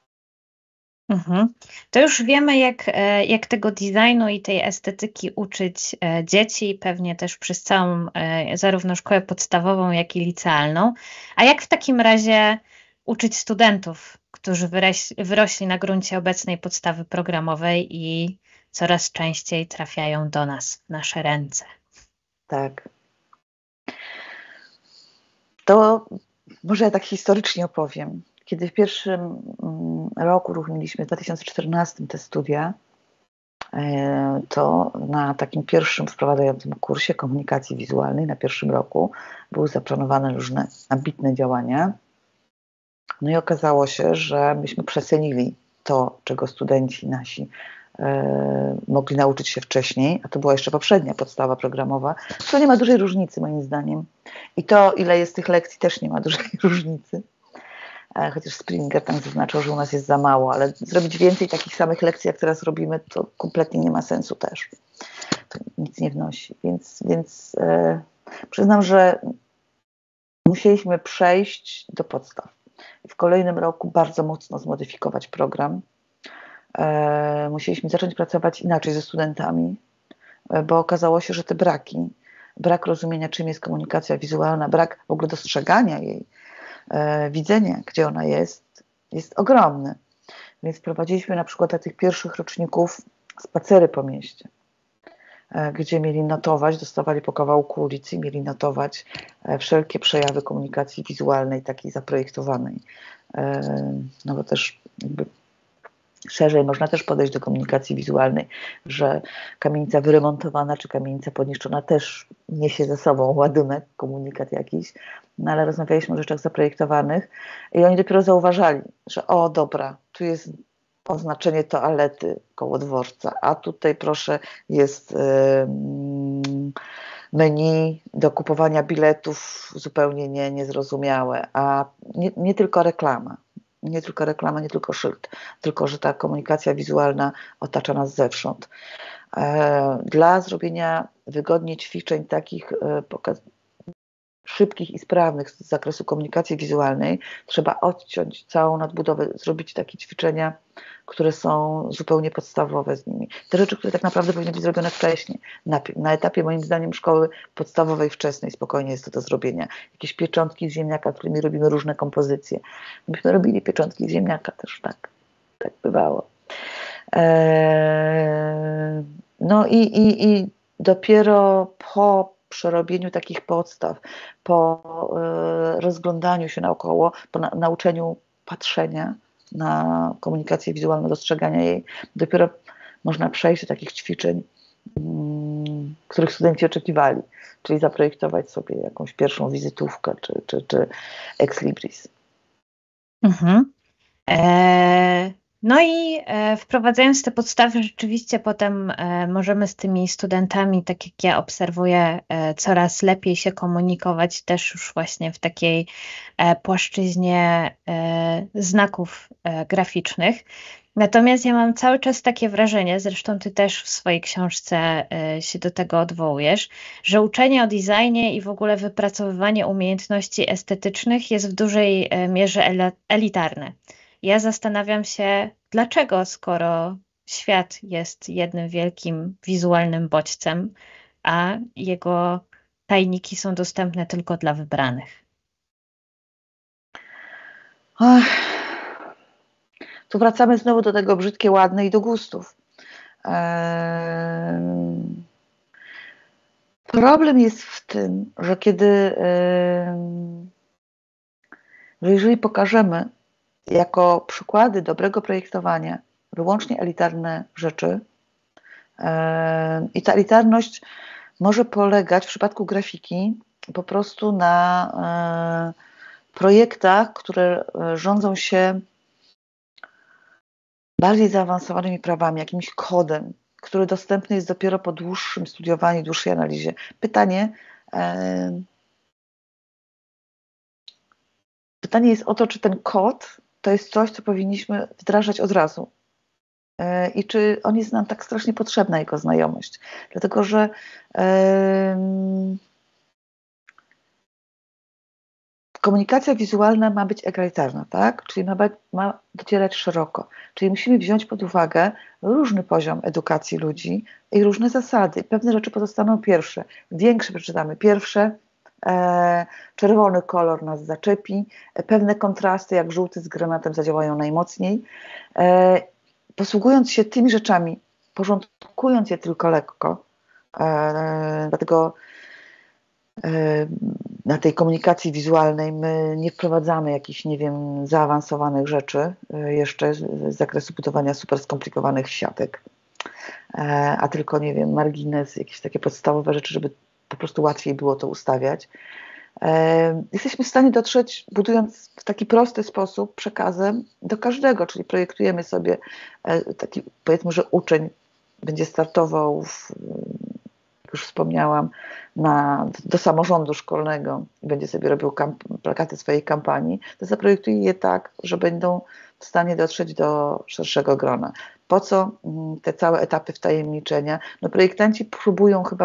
A: To już wiemy, jak tego designu i tej estetyki uczyć dzieci, pewnie też przez całą zarówno szkołę podstawową, jak i licealną. A jak w takim razie uczyć studentów, którzy wyrośli na gruncie obecnej podstawy programowej i coraz częściej trafiają do nas, w nasze ręce?
B: Tak. To może ja tak historycznie opowiem. Kiedy w pierwszym roku uruchomiliśmy w 2014 te studia, to na takim pierwszym wprowadzającym kursie komunikacji wizualnej na pierwszym roku były zaplanowane różne ambitne działania. No i okazało się, że myśmy przecenili to, czego studenci nasi mogli nauczyć się wcześniej, a to była jeszcze poprzednia podstawa programowa. To nie ma dużej różnicy moim zdaniem. I to, ile jest tych lekcji, też nie ma dużej różnicy. Chociaż Springer tam zaznaczył, że u nas jest za mało, ale zrobić więcej takich samych lekcji, jak teraz robimy, to kompletnie nie ma sensu też. To nic nie wnosi. Więc przyznam, że musieliśmy przejść do podstaw. W kolejnym roku bardzo mocno zmodyfikować program. Musieliśmy zacząć pracować inaczej ze studentami, bo okazało się, że te brak rozumienia, czym jest komunikacja wizualna, brak w ogóle dostrzegania jej, widzenia, gdzie ona jest ogromny. Więc prowadziliśmy na przykład dla tych pierwszych roczników spacery po mieście, gdzie mieli notować, dostawali po kawałku ulicy i mieli notować wszelkie przejawy komunikacji wizualnej, takiej zaprojektowanej. No bo też jakby szerzej można też podejść do komunikacji wizualnej, że kamienica wyremontowana czy kamienica podniszczona też niesie ze sobą ładunek, komunikat jakiś, no ale rozmawialiśmy o rzeczach zaprojektowanych i oni dopiero zauważali, że o dobra, tu jest oznaczenie toalety koło dworca, a tutaj proszę jest menu do kupowania biletów zupełnie niezrozumiałe, a nie tylko reklama. Nie tylko reklama, nie tylko szyld, tylko że ta komunikacja wizualna otacza nas zewsząd. Dla zrobienia wygodnie ćwiczeń takich szybkich i sprawnych z zakresu komunikacji wizualnej, trzeba odciąć całą nadbudowę, zrobić takie ćwiczenia, które są zupełnie podstawowe z nimi. Te rzeczy, które tak naprawdę powinny być zrobione wcześniej. Na etapie moim zdaniem szkoły podstawowej wczesnej spokojnie jest to do zrobienia. Jakieś pieczątki z ziemniaka, którymi robimy różne kompozycje. Myśmy robili pieczątki z ziemniaka też, tak bywało. No i dopiero po przerobieniu takich podstaw, po rozglądaniu się naokoło, po nauczeniu patrzenia na komunikację wizualną, dostrzegania jej, dopiero można przejść do takich ćwiczeń, których studenci oczekiwali, czyli zaprojektować sobie jakąś pierwszą wizytówkę czy ex libris.
A: Mhm. No i wprowadzając te podstawy, rzeczywiście potem możemy z tymi studentami, tak jak ja obserwuję, coraz lepiej się komunikować też już właśnie w takiej płaszczyźnie znaków graficznych. Natomiast ja mam cały czas takie wrażenie, zresztą ty też w swojej książce się do tego odwołujesz, że uczenie o designie i w ogóle wypracowywanie umiejętności estetycznych jest w dużej mierze elitarne. Ja zastanawiam się, dlaczego, skoro świat jest jednym wielkim wizualnym bodźcem, a jego tajniki są dostępne tylko dla wybranych.
B: Tu wracamy znowu do tego brzydkie, ładne i do gustów. Problem jest w tym, że że jeżeli pokażemy jako przykłady dobrego projektowania wyłącznie elitarne rzeczy, i ta elitarność może polegać w przypadku grafiki po prostu na projektach, które rządzą się bardziej zaawansowanymi prawami, jakimś kodem, który dostępny jest dopiero po dłuższym studiowaniu, dłuższej analizie. Pytanie jest o to, czy ten kod to jest coś, co powinniśmy wdrażać od razu. I czy on jest nam tak strasznie potrzebna, jego znajomość. Dlatego, że komunikacja wizualna ma być egalitarna, tak? Czyli ma docierać szeroko. Czyli musimy wziąć pod uwagę różny poziom edukacji ludzi i różne zasady. Pewne rzeczy pozostaną pierwsze. Większe przeczytamy pierwsze. Czerwony kolor nas zaczepi. Pewne kontrasty, jak żółty z granatem, zadziałają najmocniej. Posługując się tymi rzeczami, porządkując je tylko lekko, dlatego na tej komunikacji wizualnej my nie wprowadzamy jakichś, nie wiem, zaawansowanych rzeczy jeszcze z zakresu budowania super skomplikowanych siatek, a tylko, nie wiem, margines, jakieś takie podstawowe rzeczy, żeby po prostu łatwiej było to ustawiać. Jesteśmy w stanie dotrzeć, budując w taki prosty sposób przekazem do każdego, czyli projektujemy sobie taki, powiedzmy, że uczeń będzie startował, jak już wspomniałam, do samorządu szkolnego i będzie sobie robił plakaty swojej kampanii, to zaprojektuje je tak, że będą w stanie dotrzeć do szerszego grona. Po co te całe etapy wtajemniczenia? No, projektanci próbują chyba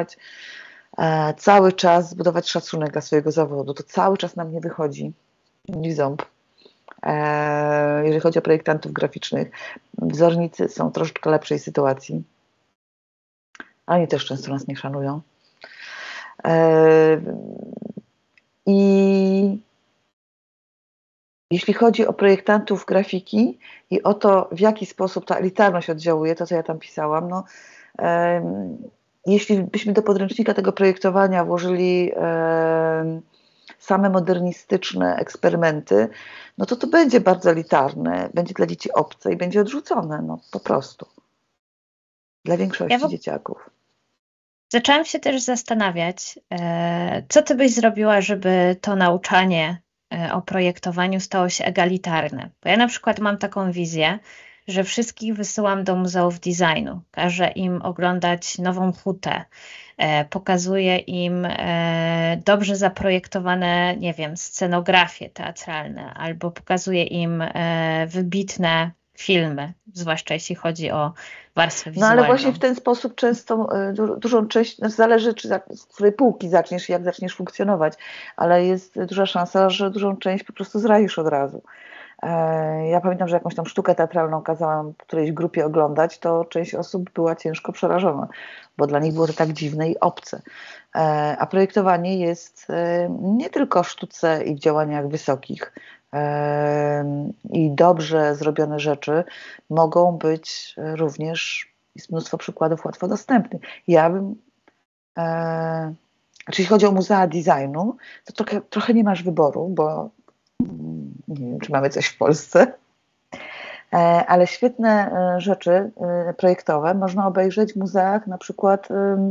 B: cały czas zbudować szacunek dla swojego zawodu. To cały czas nam nie wychodzi. Ni w ząb. Jeżeli chodzi o projektantów graficznych, wzornicy są w troszeczkę lepszej sytuacji. Oni też często nas nie szanują. I jeśli chodzi o projektantów grafiki i o to, w jaki sposób ta elitarność oddziałuje, to co ja tam pisałam, no, jeśli byśmy do podręcznika tego projektowania włożyli same modernistyczne eksperymenty, no to będzie bardzo elitarne, będzie dla dzieci obce i będzie odrzucone, no po prostu. Dla większości dzieciaków.
A: Zaczęłam się też zastanawiać, co ty byś zrobiła, żeby to nauczanie o projektowaniu stało się egalitarne. Bo ja na przykład mam taką wizję, że wszystkich wysyłam do muzeów designu. Każę im oglądać Nową Hutę. Pokazuję im dobrze zaprojektowane, nie wiem, scenografie teatralne, albo pokazuję im wybitne filmy, zwłaszcza jeśli chodzi o warstwę
B: No
A: wizualną.
B: ale właśnie w ten sposób często dużą część, zależy z której półki zaczniesz, jak zaczniesz funkcjonować, ale jest duża szansa, że dużą część po prostu zraisz od razu. Ja pamiętam, że jakąś tam sztukę teatralną kazałam którejś grupie oglądać, to część osób była ciężko przerażona, bo dla nich było to tak dziwne i obce. A projektowanie jest nie tylko w sztuce i w działaniach wysokich. I dobrze zrobione rzeczy mogą być również, jest mnóstwo przykładów łatwo dostępnych. Jeśli chodzi o muzea designu, to trochę nie masz wyboru, bo nie wiem, czy mamy coś w Polsce, ale świetne rzeczy projektowe można obejrzeć w muzeach na przykład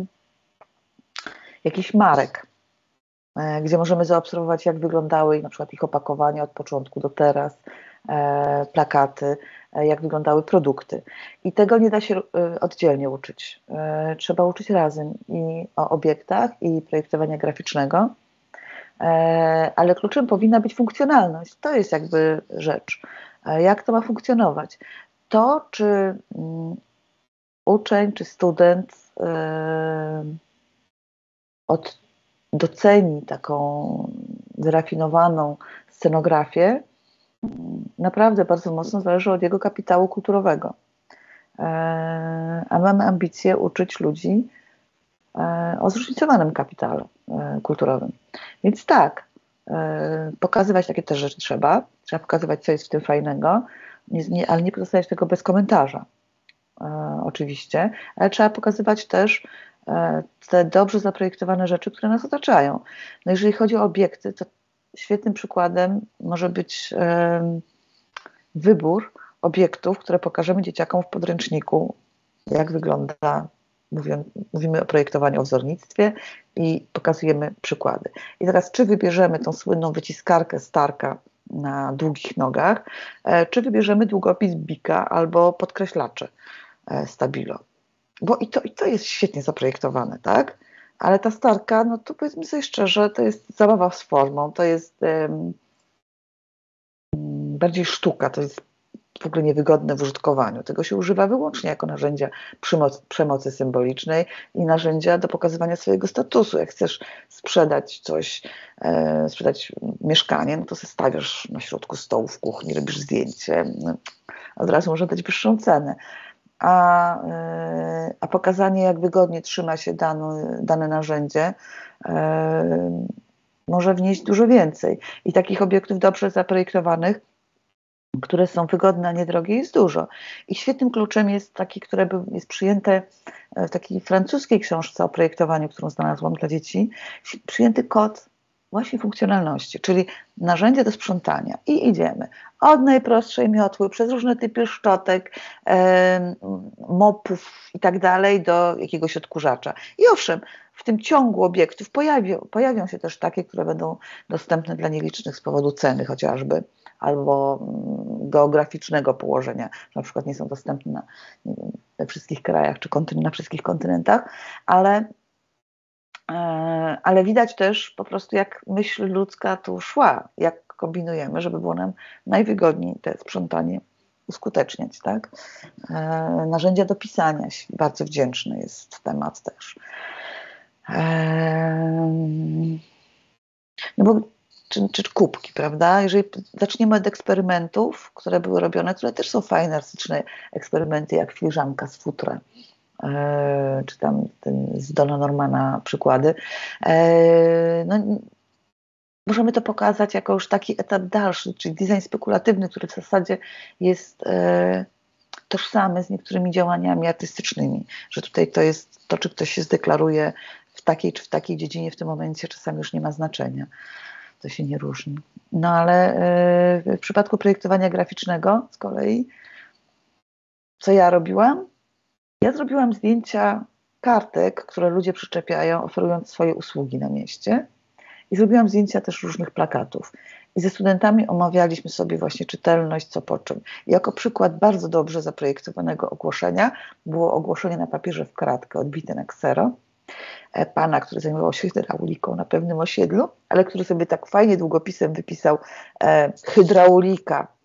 B: jakichś marek, gdzie możemy zaobserwować, jak wyglądały na przykład ich opakowania od początku do teraz, plakaty, jak wyglądały produkty. I tego nie da się oddzielnie uczyć. Trzeba uczyć razem i o obiektach, i projektowania graficznego, ale kluczem powinna być funkcjonalność. To jest jakby rzecz. Jak to ma funkcjonować? To, czy uczeń, czy student doceni taką wyrafinowaną scenografię, naprawdę bardzo mocno zależy od jego kapitału kulturowego. A mamy ambicje uczyć ludzi o zróżnicowanym kapitale kulturowym. Więc tak, pokazywać takie też rzeczy trzeba pokazywać, co jest w tym fajnego, ale nie pozostawiać tego bez komentarza, oczywiście, ale trzeba pokazywać też te dobrze zaprojektowane rzeczy, które nas otaczają. No jeżeli chodzi o obiekty, to świetnym przykładem może być wybór obiektów, które pokażemy dzieciakom w podręczniku, jak wygląda, mówimy o projektowaniu, o wzornictwie i pokazujemy przykłady. I teraz czy wybierzemy tą słynną wyciskarkę Starka na długich nogach, czy wybierzemy długopis Bika albo podkreślacze Stabilo. Bo i to jest świetnie zaprojektowane, tak? Ale ta Starka, no to powiedzmy sobie szczerze, to jest zabawa z formą, to jest bardziej sztuka, to jest w ogóle niewygodne w użytkowaniu. Tego się używa wyłącznie jako narzędzia przemocy symbolicznej i narzędzia do pokazywania swojego statusu. Jak chcesz sprzedać coś, sprzedać mieszkanie, no to sobie stawiasz na środku stołu w kuchni, robisz zdjęcie, od razu może dać wyższą cenę. A pokazanie, jak wygodnie trzyma się dane narzędzie, może wnieść dużo więcej. I takich obiektów dobrze zaprojektowanych, które są wygodne, a niedrogie, jest dużo. I świetnym kluczem jest taki, które jest przyjęte w takiej francuskiej książce o projektowaniu, którą znalazłam dla dzieci, przyjęty kod właśnie funkcjonalności, czyli narzędzie do sprzątania. I idziemy od najprostszej miotły, przez różne typy szczotek, mopów i tak dalej, do jakiegoś odkurzacza. I owszem, w tym ciągu obiektów pojawią się też takie, które będą dostępne dla nielicznych z powodu ceny chociażby, albo geograficznego położenia, na przykład nie są dostępne we wszystkich krajach, czy na wszystkich kontynentach, ale widać też po prostu, jak myśl ludzka tu szła, jak kombinujemy, żeby było nam najwygodniej to sprzątanie uskuteczniać, tak? Narzędzia do pisania, bardzo wdzięczny jest temat też. No bo czy kubki, prawda? Jeżeli zaczniemy od eksperymentów, które były robione, które też są fajne, artystyczne eksperymenty, jak filiżanka z futra, czy tam z Dona Normana przykłady, no, możemy to pokazać jako już taki etap dalszy, czyli design spekulatywny, który w zasadzie jest tożsamy z niektórymi działaniami artystycznymi, że tutaj to jest to, czy ktoś się zdeklaruje w takiej czy w takiej dziedzinie w tym momencie, czasami już nie ma znaczenia. To się nie różni. No ale w przypadku projektowania graficznego z kolei, co ja robiłam? Ja zrobiłam zdjęcia kartek, które ludzie przyczepiają, oferując swoje usługi na mieście. I zrobiłam zdjęcia też różnych plakatów. I ze studentami omawialiśmy sobie właśnie czytelność, co po czym. I jako przykład bardzo dobrze zaprojektowanego ogłoszenia było ogłoszenie na papierze w kratkę, odbite na ksero, pana, który zajmował się hydrauliką na pewnym osiedlu, ale który sobie tak fajnie długopisem wypisał hydraulika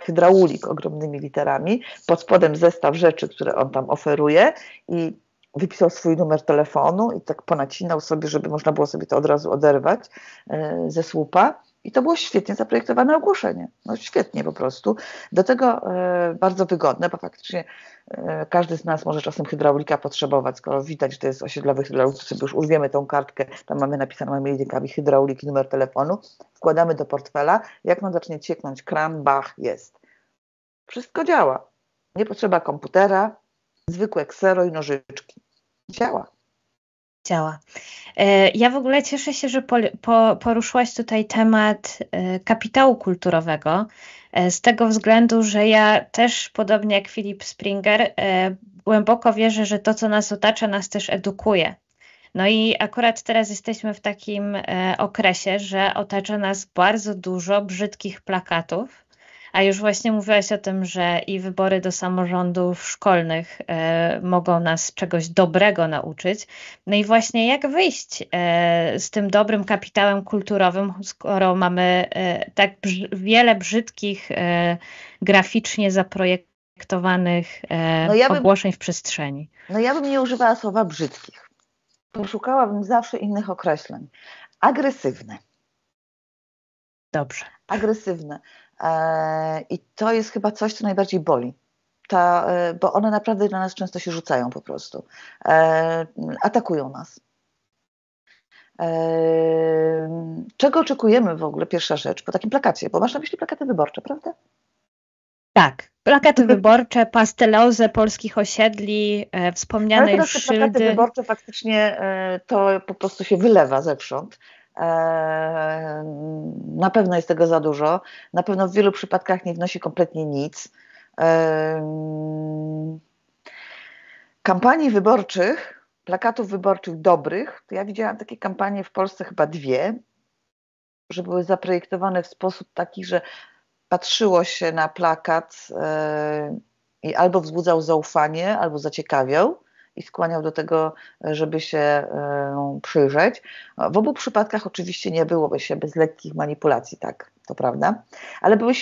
B: hydraulik ogromnymi literami, pod spodem zestaw rzeczy, które on tam oferuje i wypisał swój numer telefonu i tak ponacinał sobie, żeby można było sobie to od razu oderwać ze słupa. I to było świetnie zaprojektowane ogłoszenie. No świetnie po prostu. Do tego bardzo wygodne, bo faktycznie każdy z nas może czasem hydraulika potrzebować, skoro widać, że to jest osiedlowy hydraulik, to sobie już urwiemy tą kartkę, tam mamy napisane małymi literkami hydraulik i numer telefonu, wkładamy do portfela, jak nam zacznie cieknąć kran, bach, jest. Wszystko działa. Nie potrzeba komputera, zwykłe ksero i nożyczki. Działa.
A: Działa. Ja w ogóle cieszę się, że poruszyłaś tutaj temat kapitału kulturowego, z tego względu, że ja też, podobnie jak Philip Springer, głęboko wierzę, że to, co nas otacza, nas też edukuje. No i akurat teraz jesteśmy w takim okresie, że otacza nas bardzo dużo brzydkich plakatów, a już właśnie mówiłaś o tym, że i wybory do samorządów szkolnych mogą nas czegoś dobrego nauczyć. No i właśnie jak wyjść z tym dobrym kapitałem kulturowym, skoro mamy tak wiele brzydkich, graficznie zaprojektowanych ogłoszeń w przestrzeni.
B: No ja bym nie używała słowa brzydkich. Poszukałabym zawsze innych określeń. Agresywne.
A: Dobrze.
B: Agresywne. I to jest chyba coś, co najbardziej boli. Bo one naprawdę na nas często się rzucają po prostu. Atakują nas. Czego oczekujemy w ogóle? Pierwsza rzecz po takim plakacie, bo masz na myśli plakaty wyborcze, prawda?
A: Tak, plakaty wyborcze, pasteloze polskich osiedli, wspomniane już szyldy. Ale
B: plakaty wyborcze faktycznie to po prostu się wylewa zewsząd. Na pewno jest tego za dużo. Na pewno w wielu przypadkach nie wnosi kompletnie nic. Kampanii wyborczych, plakatów wyborczych dobrych, to ja widziałam takie kampanie w Polsce chyba 2, że były zaprojektowane w sposób taki, że patrzyło się na plakat i albo wzbudzał zaufanie, albo zaciekawiał i skłaniał do tego, żeby się przyjrzeć. W obu przypadkach oczywiście nie byłoby się bez lekkich manipulacji, tak, to prawda, ale były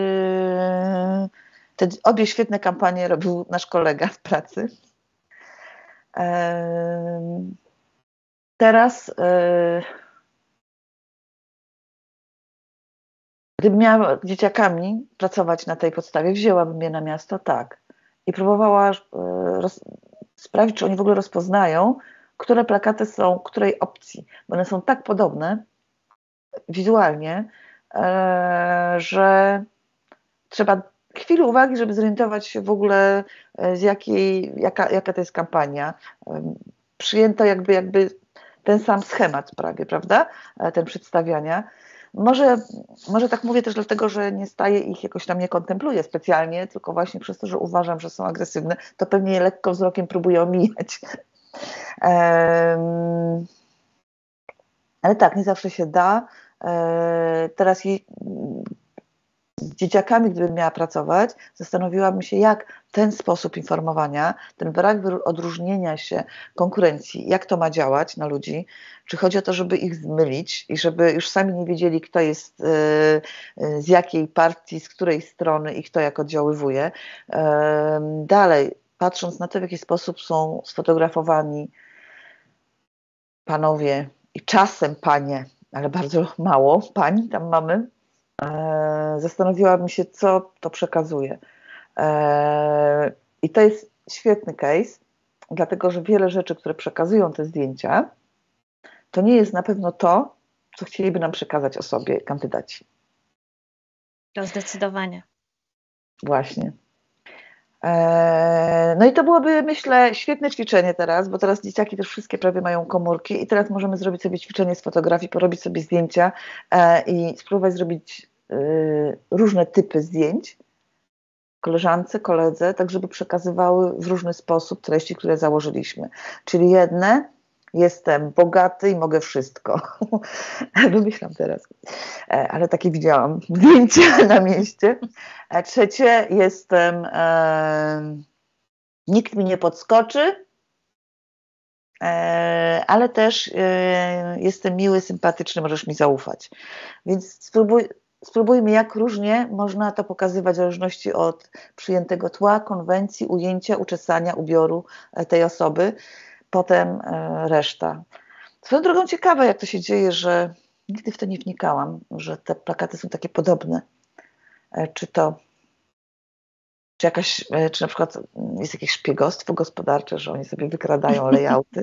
B: te obie świetne kampanie robił nasz kolega w pracy. Teraz gdybym miała dzieciakami pracować na tej podstawie, wzięłabym je na miasto, tak. I próbowała sprawić, czy oni w ogóle rozpoznają, które plakaty są której opcji. Bo one są tak podobne wizualnie, że trzeba chwilę uwagi, żeby zorientować się w ogóle jaka to jest kampania. Przyjęto jakby ten sam schemat prawie, prawda? Ten przedstawiania. Może tak mówię też dlatego, że nie staję ich jakoś tam, nie kontempluję specjalnie, tylko właśnie przez to, że uważam, że są agresywne, to pewnie je lekko wzrokiem próbuję omijać. Ale tak, nie zawsze się da. Teraz z dzieciakami, gdybym miała pracować, zastanowiłabym się, jak ten sposób informowania, ten brak odróżnienia się konkurencji, jak to ma działać na ludzi, czy chodzi o to, żeby ich zmylić i żeby już sami nie wiedzieli, kto jest z jakiej partii, z której strony i kto jak oddziaływuje. Dalej, patrząc na to, w jaki sposób są sfotografowani panowie i czasem panie, ale bardzo mało pań tam mamy, zastanowiłabym się, co to przekazuje. I to jest świetny case, dlatego że wiele rzeczy, które przekazują te zdjęcia, to nie jest na pewno to, co chcieliby nam przekazać o sobie kandydaci.
A: To zdecydowanie.
B: Właśnie. No i to byłoby, myślę, świetne ćwiczenie teraz, bo teraz dzieciaki też wszystkie prawie mają komórki i teraz możemy zrobić sobie ćwiczenie z fotografii, porobić sobie zdjęcia i spróbować zrobić różne typy zdjęć koleżance, koledze, tak żeby przekazywały w różny sposób treści, które założyliśmy. Czyli jedne, jestem bogaty i mogę wszystko. Wymyślam teraz. Ale takie widziałam zdjęcia na mieście. Trzecie, jestem nikt mi nie podskoczy, ale też jestem miły, sympatyczny, możesz mi zaufać. Więc spróbujmy, jak różnie można to pokazywać w zależności od przyjętego tła, konwencji, ujęcia, uczesania, ubioru tej osoby, potem reszta. Swoją drogą ciekawe, jak to się dzieje, że nigdy w to nie wnikałam, że te plakaty są takie podobne. Czy na przykład jest jakieś szpiegostwo gospodarcze, że oni sobie wykradają layouty.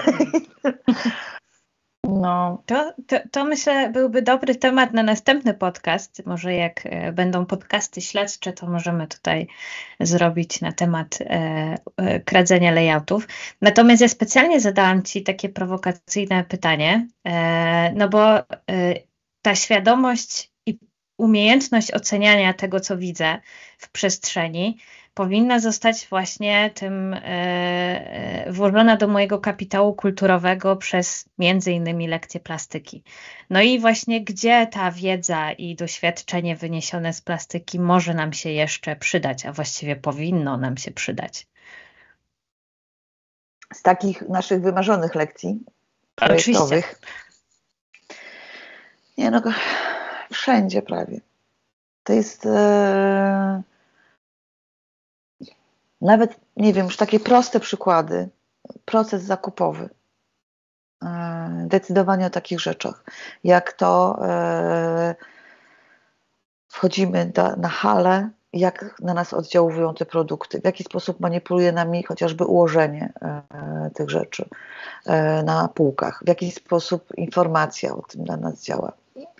B: No.
A: To myślę byłby dobry temat na następny podcast. Może jak będą podcasty śledcze, to możemy tutaj zrobić na temat kradzenia layoutów. Natomiast ja specjalnie zadałam Ci takie prowokacyjne pytanie, no bo ta świadomość i umiejętność oceniania tego, co widzę w przestrzeni, powinna zostać właśnie tym włożona do mojego kapitału kulturowego przez między innymi lekcje plastyki. No i właśnie gdzie ta wiedza i doświadczenie wyniesione z plastyki może nam się jeszcze przydać, a właściwie powinno nam się przydać.
B: Z takich naszych wymarzonych lekcji projektowych. Nie no, wszędzie prawie. To jest... Nawet, nie wiem, już takie proste przykłady. Proces zakupowy. Decydowanie o takich rzeczach. Jak to wchodzimy na halę, jak na nas oddziałują te produkty, w jaki sposób manipuluje nami chociażby ułożenie tych rzeczy na półkach, w jaki sposób informacja o tym na nas działa.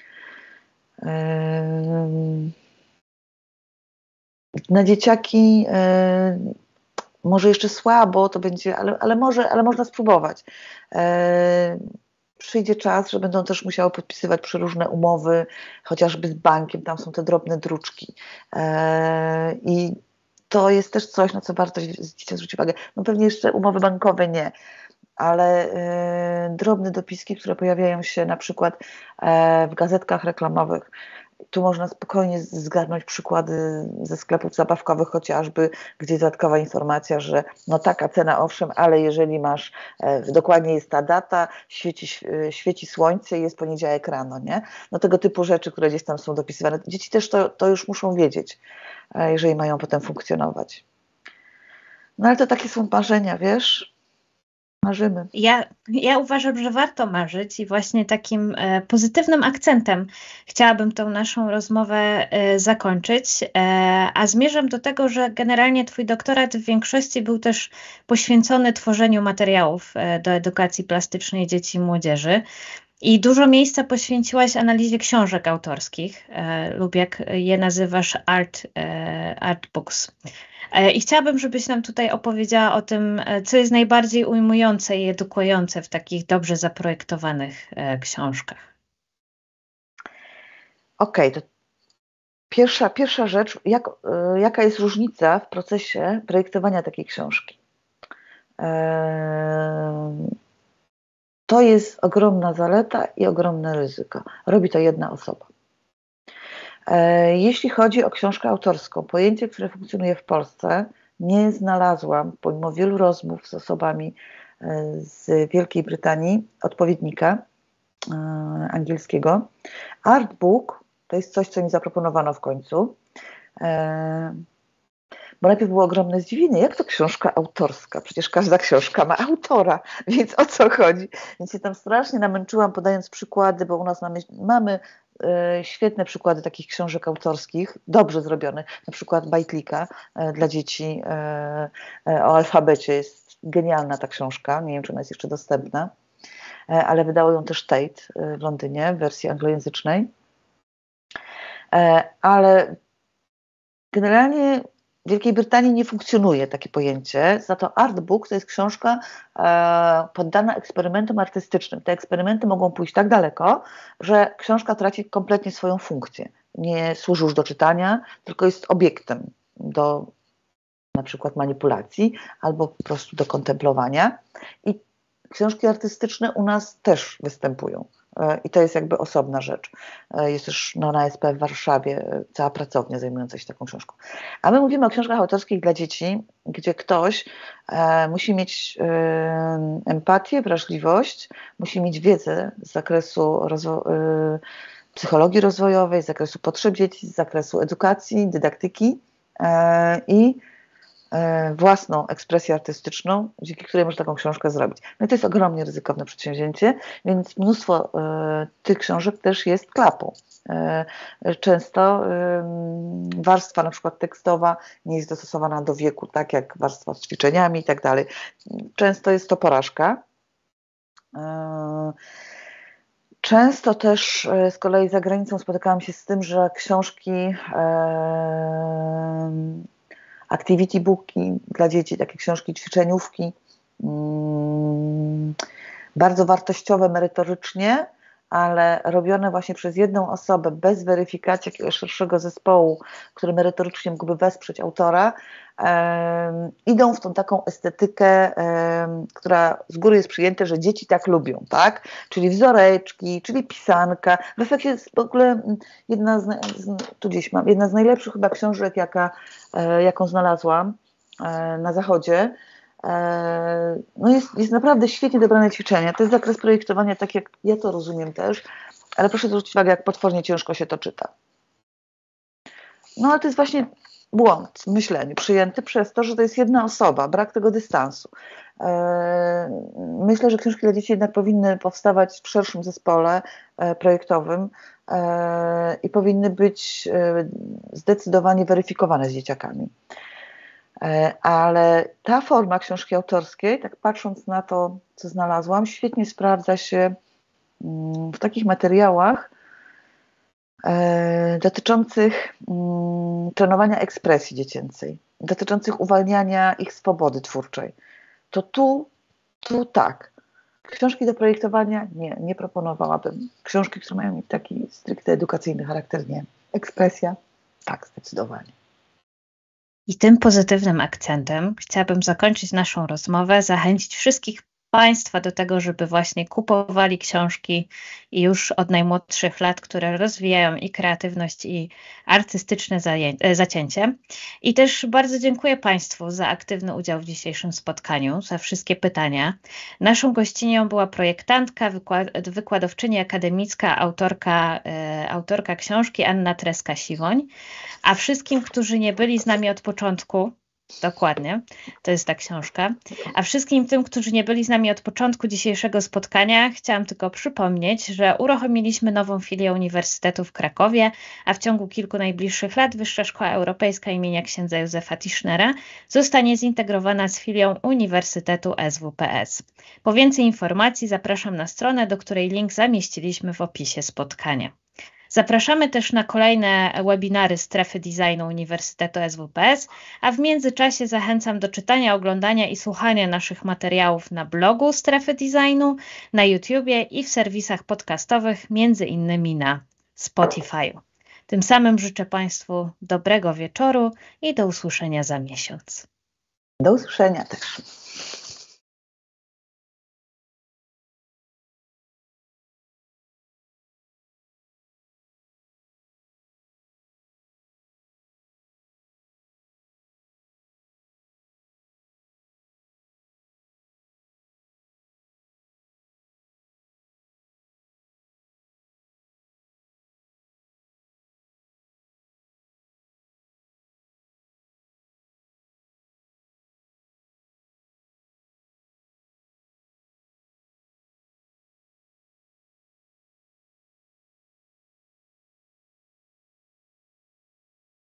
B: Na dzieciaki może jeszcze słabo to będzie, ale można spróbować. Przyjdzie czas, że będą też musiały podpisywać przeróżne umowy, chociażby z bankiem, tam są te drobne druczki. I to jest też coś, na co warto dzieciom zwrócić uwagę. No pewnie jeszcze umowy bankowe nie, ale drobne dopiski, które pojawiają się na przykład w gazetkach reklamowych. Tu można spokojnie zgarnąć przykłady ze sklepów zabawkowych chociażby, gdzie dodatkowa informacja, że no taka cena owszem, ale jeżeli masz, dokładnie jest ta data, świeci słońce i jest poniedziałek rano, nie? No tego typu rzeczy, które gdzieś tam są dopisywane. Dzieci też to już muszą wiedzieć, jeżeli mają potem funkcjonować. No ale to takie są marzenia, wiesz? Marzymy.
A: Ja uważam, że warto marzyć i właśnie takim pozytywnym akcentem chciałabym tą naszą rozmowę zakończyć, a zmierzam do tego, że generalnie Twój doktorat w większości był też poświęcony tworzeniu materiałów do edukacji plastycznej dzieci i młodzieży. I dużo miejsca poświęciłaś analizie książek autorskich, lub jak je nazywasz art books. I chciałabym, żebyś nam tutaj opowiedziała o tym, co jest najbardziej ujmujące i edukujące w takich dobrze zaprojektowanych książkach.
B: Okej, to pierwsza rzecz, jaka jest różnica w procesie projektowania takiej książki? To jest ogromna zaleta i ogromne ryzyko. Robi to jedna osoba. Jeśli chodzi o książkę autorską, pojęcie, które funkcjonuje w Polsce, nie znalazłam, pomimo wielu rozmów z osobami z Wielkiej Brytanii, odpowiednika angielskiego. Artbook to jest coś, co mi zaproponowano w końcu, bo najpierw było ogromne zdziwienie, jak to książka autorska? Przecież każda książka ma autora, więc o co chodzi? Więc się tam strasznie namęczyłam, podając przykłady, bo u nas mamy świetne przykłady takich książek autorskich, dobrze zrobionych, na przykład Bajtlika dla dzieci o alfabecie. Jest genialna ta książka, nie wiem, czy ona jest jeszcze dostępna, ale wydało ją też Tate w Londynie w wersji anglojęzycznej. Ale generalnie w Wielkiej Brytanii nie funkcjonuje takie pojęcie, za to artbook to jest książka poddana eksperymentom artystycznym. Te eksperymenty mogą pójść tak daleko, że książka traci kompletnie swoją funkcję. Nie służy już do czytania, tylko jest obiektem do na przykład manipulacji albo po prostu do kontemplowania. I książki artystyczne u nas też występują. I to jest jakby osobna rzecz. Jest też na ASP w Warszawie cała pracownia zajmująca się taką książką. A my mówimy o książkach autorskich dla dzieci, gdzie ktoś musi mieć empatię, wrażliwość, musi mieć wiedzę z zakresu psychologii rozwojowej, z zakresu potrzeb dzieci, z zakresu edukacji, dydaktyki i własną ekspresję artystyczną, dzięki której można taką książkę zrobić. No i to jest ogromnie ryzykowne przedsięwzięcie, więc mnóstwo tych książek też jest klapą. Często warstwa na przykład tekstowa nie jest dostosowana do wieku, tak jak warstwa z ćwiczeniami i tak dalej. Często jest to porażka. Często też z kolei za granicą spotykałam się z tym, że książki activity booki dla dzieci, takie książki ćwiczeniówki, bardzo wartościowe merytorycznie, ale robione właśnie przez jedną osobę, bez weryfikacji jakiegoś szerszego zespołu, który merytorycznie mógłby wesprzeć autora, idą w tą taką estetykę, która z góry jest przyjęte, że dzieci tak lubią, tak? Czyli wzoreczki, czyli pisanka. W efekcie jest w ogóle jedna z najlepszych chyba książek, jaką znalazłam na zachodzie. No jest naprawdę świetnie dobrane ćwiczenie. To jest zakres projektowania, tak jak ja to rozumiem też, ale proszę zwrócić uwagę, jak potwornie ciężko się to czyta. No ale to jest właśnie błąd w myśleniu, przyjęty przez to, że to jest jedna osoba, brak tego dystansu. Myślę, że książki dla dzieci jednak powinny powstawać w szerszym zespole projektowym i powinny być zdecydowanie weryfikowane z dzieciakami. Ale ta forma książki autorskiej, tak patrząc na to, co znalazłam, świetnie sprawdza się w takich materiałach dotyczących trenowania ekspresji dziecięcej, dotyczących uwalniania ich swobody twórczej. To tu tak. Książki do projektowania nie proponowałabym. Książki, które mają taki stricte edukacyjny charakter, nie. Ekspresja, tak, zdecydowanie.
A: I tym pozytywnym akcentem chciałabym zakończyć naszą rozmowę, zachęcić wszystkich Państwa do tego, żeby właśnie kupowali książki i już od najmłodszych lat, które rozwijają i kreatywność, i artystyczne zacięcie. I też bardzo dziękuję Państwu za aktywny udział w dzisiejszym spotkaniu, za wszystkie pytania. Naszą gościnią była projektantka, wykładowczyni akademicka, autorka książki Anna Treska-Siwoń. A wszystkim, którzy nie byli z nami od początku, dokładnie, to jest ta książka, a wszystkim tym, którzy nie byli z nami od początku dzisiejszego spotkania, chciałam tylko przypomnieć, że uruchomiliśmy nową filię Uniwersytetu w Krakowie, a w ciągu kilku najbliższych lat Wyższa Szkoła Europejska imienia księdza Józefa Tischnera zostanie zintegrowana z filią Uniwersytetu SWPS. Po więcej informacji zapraszam na stronę, do której link zamieściliśmy w opisie spotkania. Zapraszamy też na kolejne webinary Strefy Designu Uniwersytetu SWPS, a w międzyczasie zachęcam do czytania, oglądania i słuchania naszych materiałów na blogu Strefy Designu, na YouTubie i w serwisach podcastowych, między innymi na Spotify. Tym samym życzę Państwu dobrego wieczoru i do usłyszenia za miesiąc.
B: Do usłyszenia też.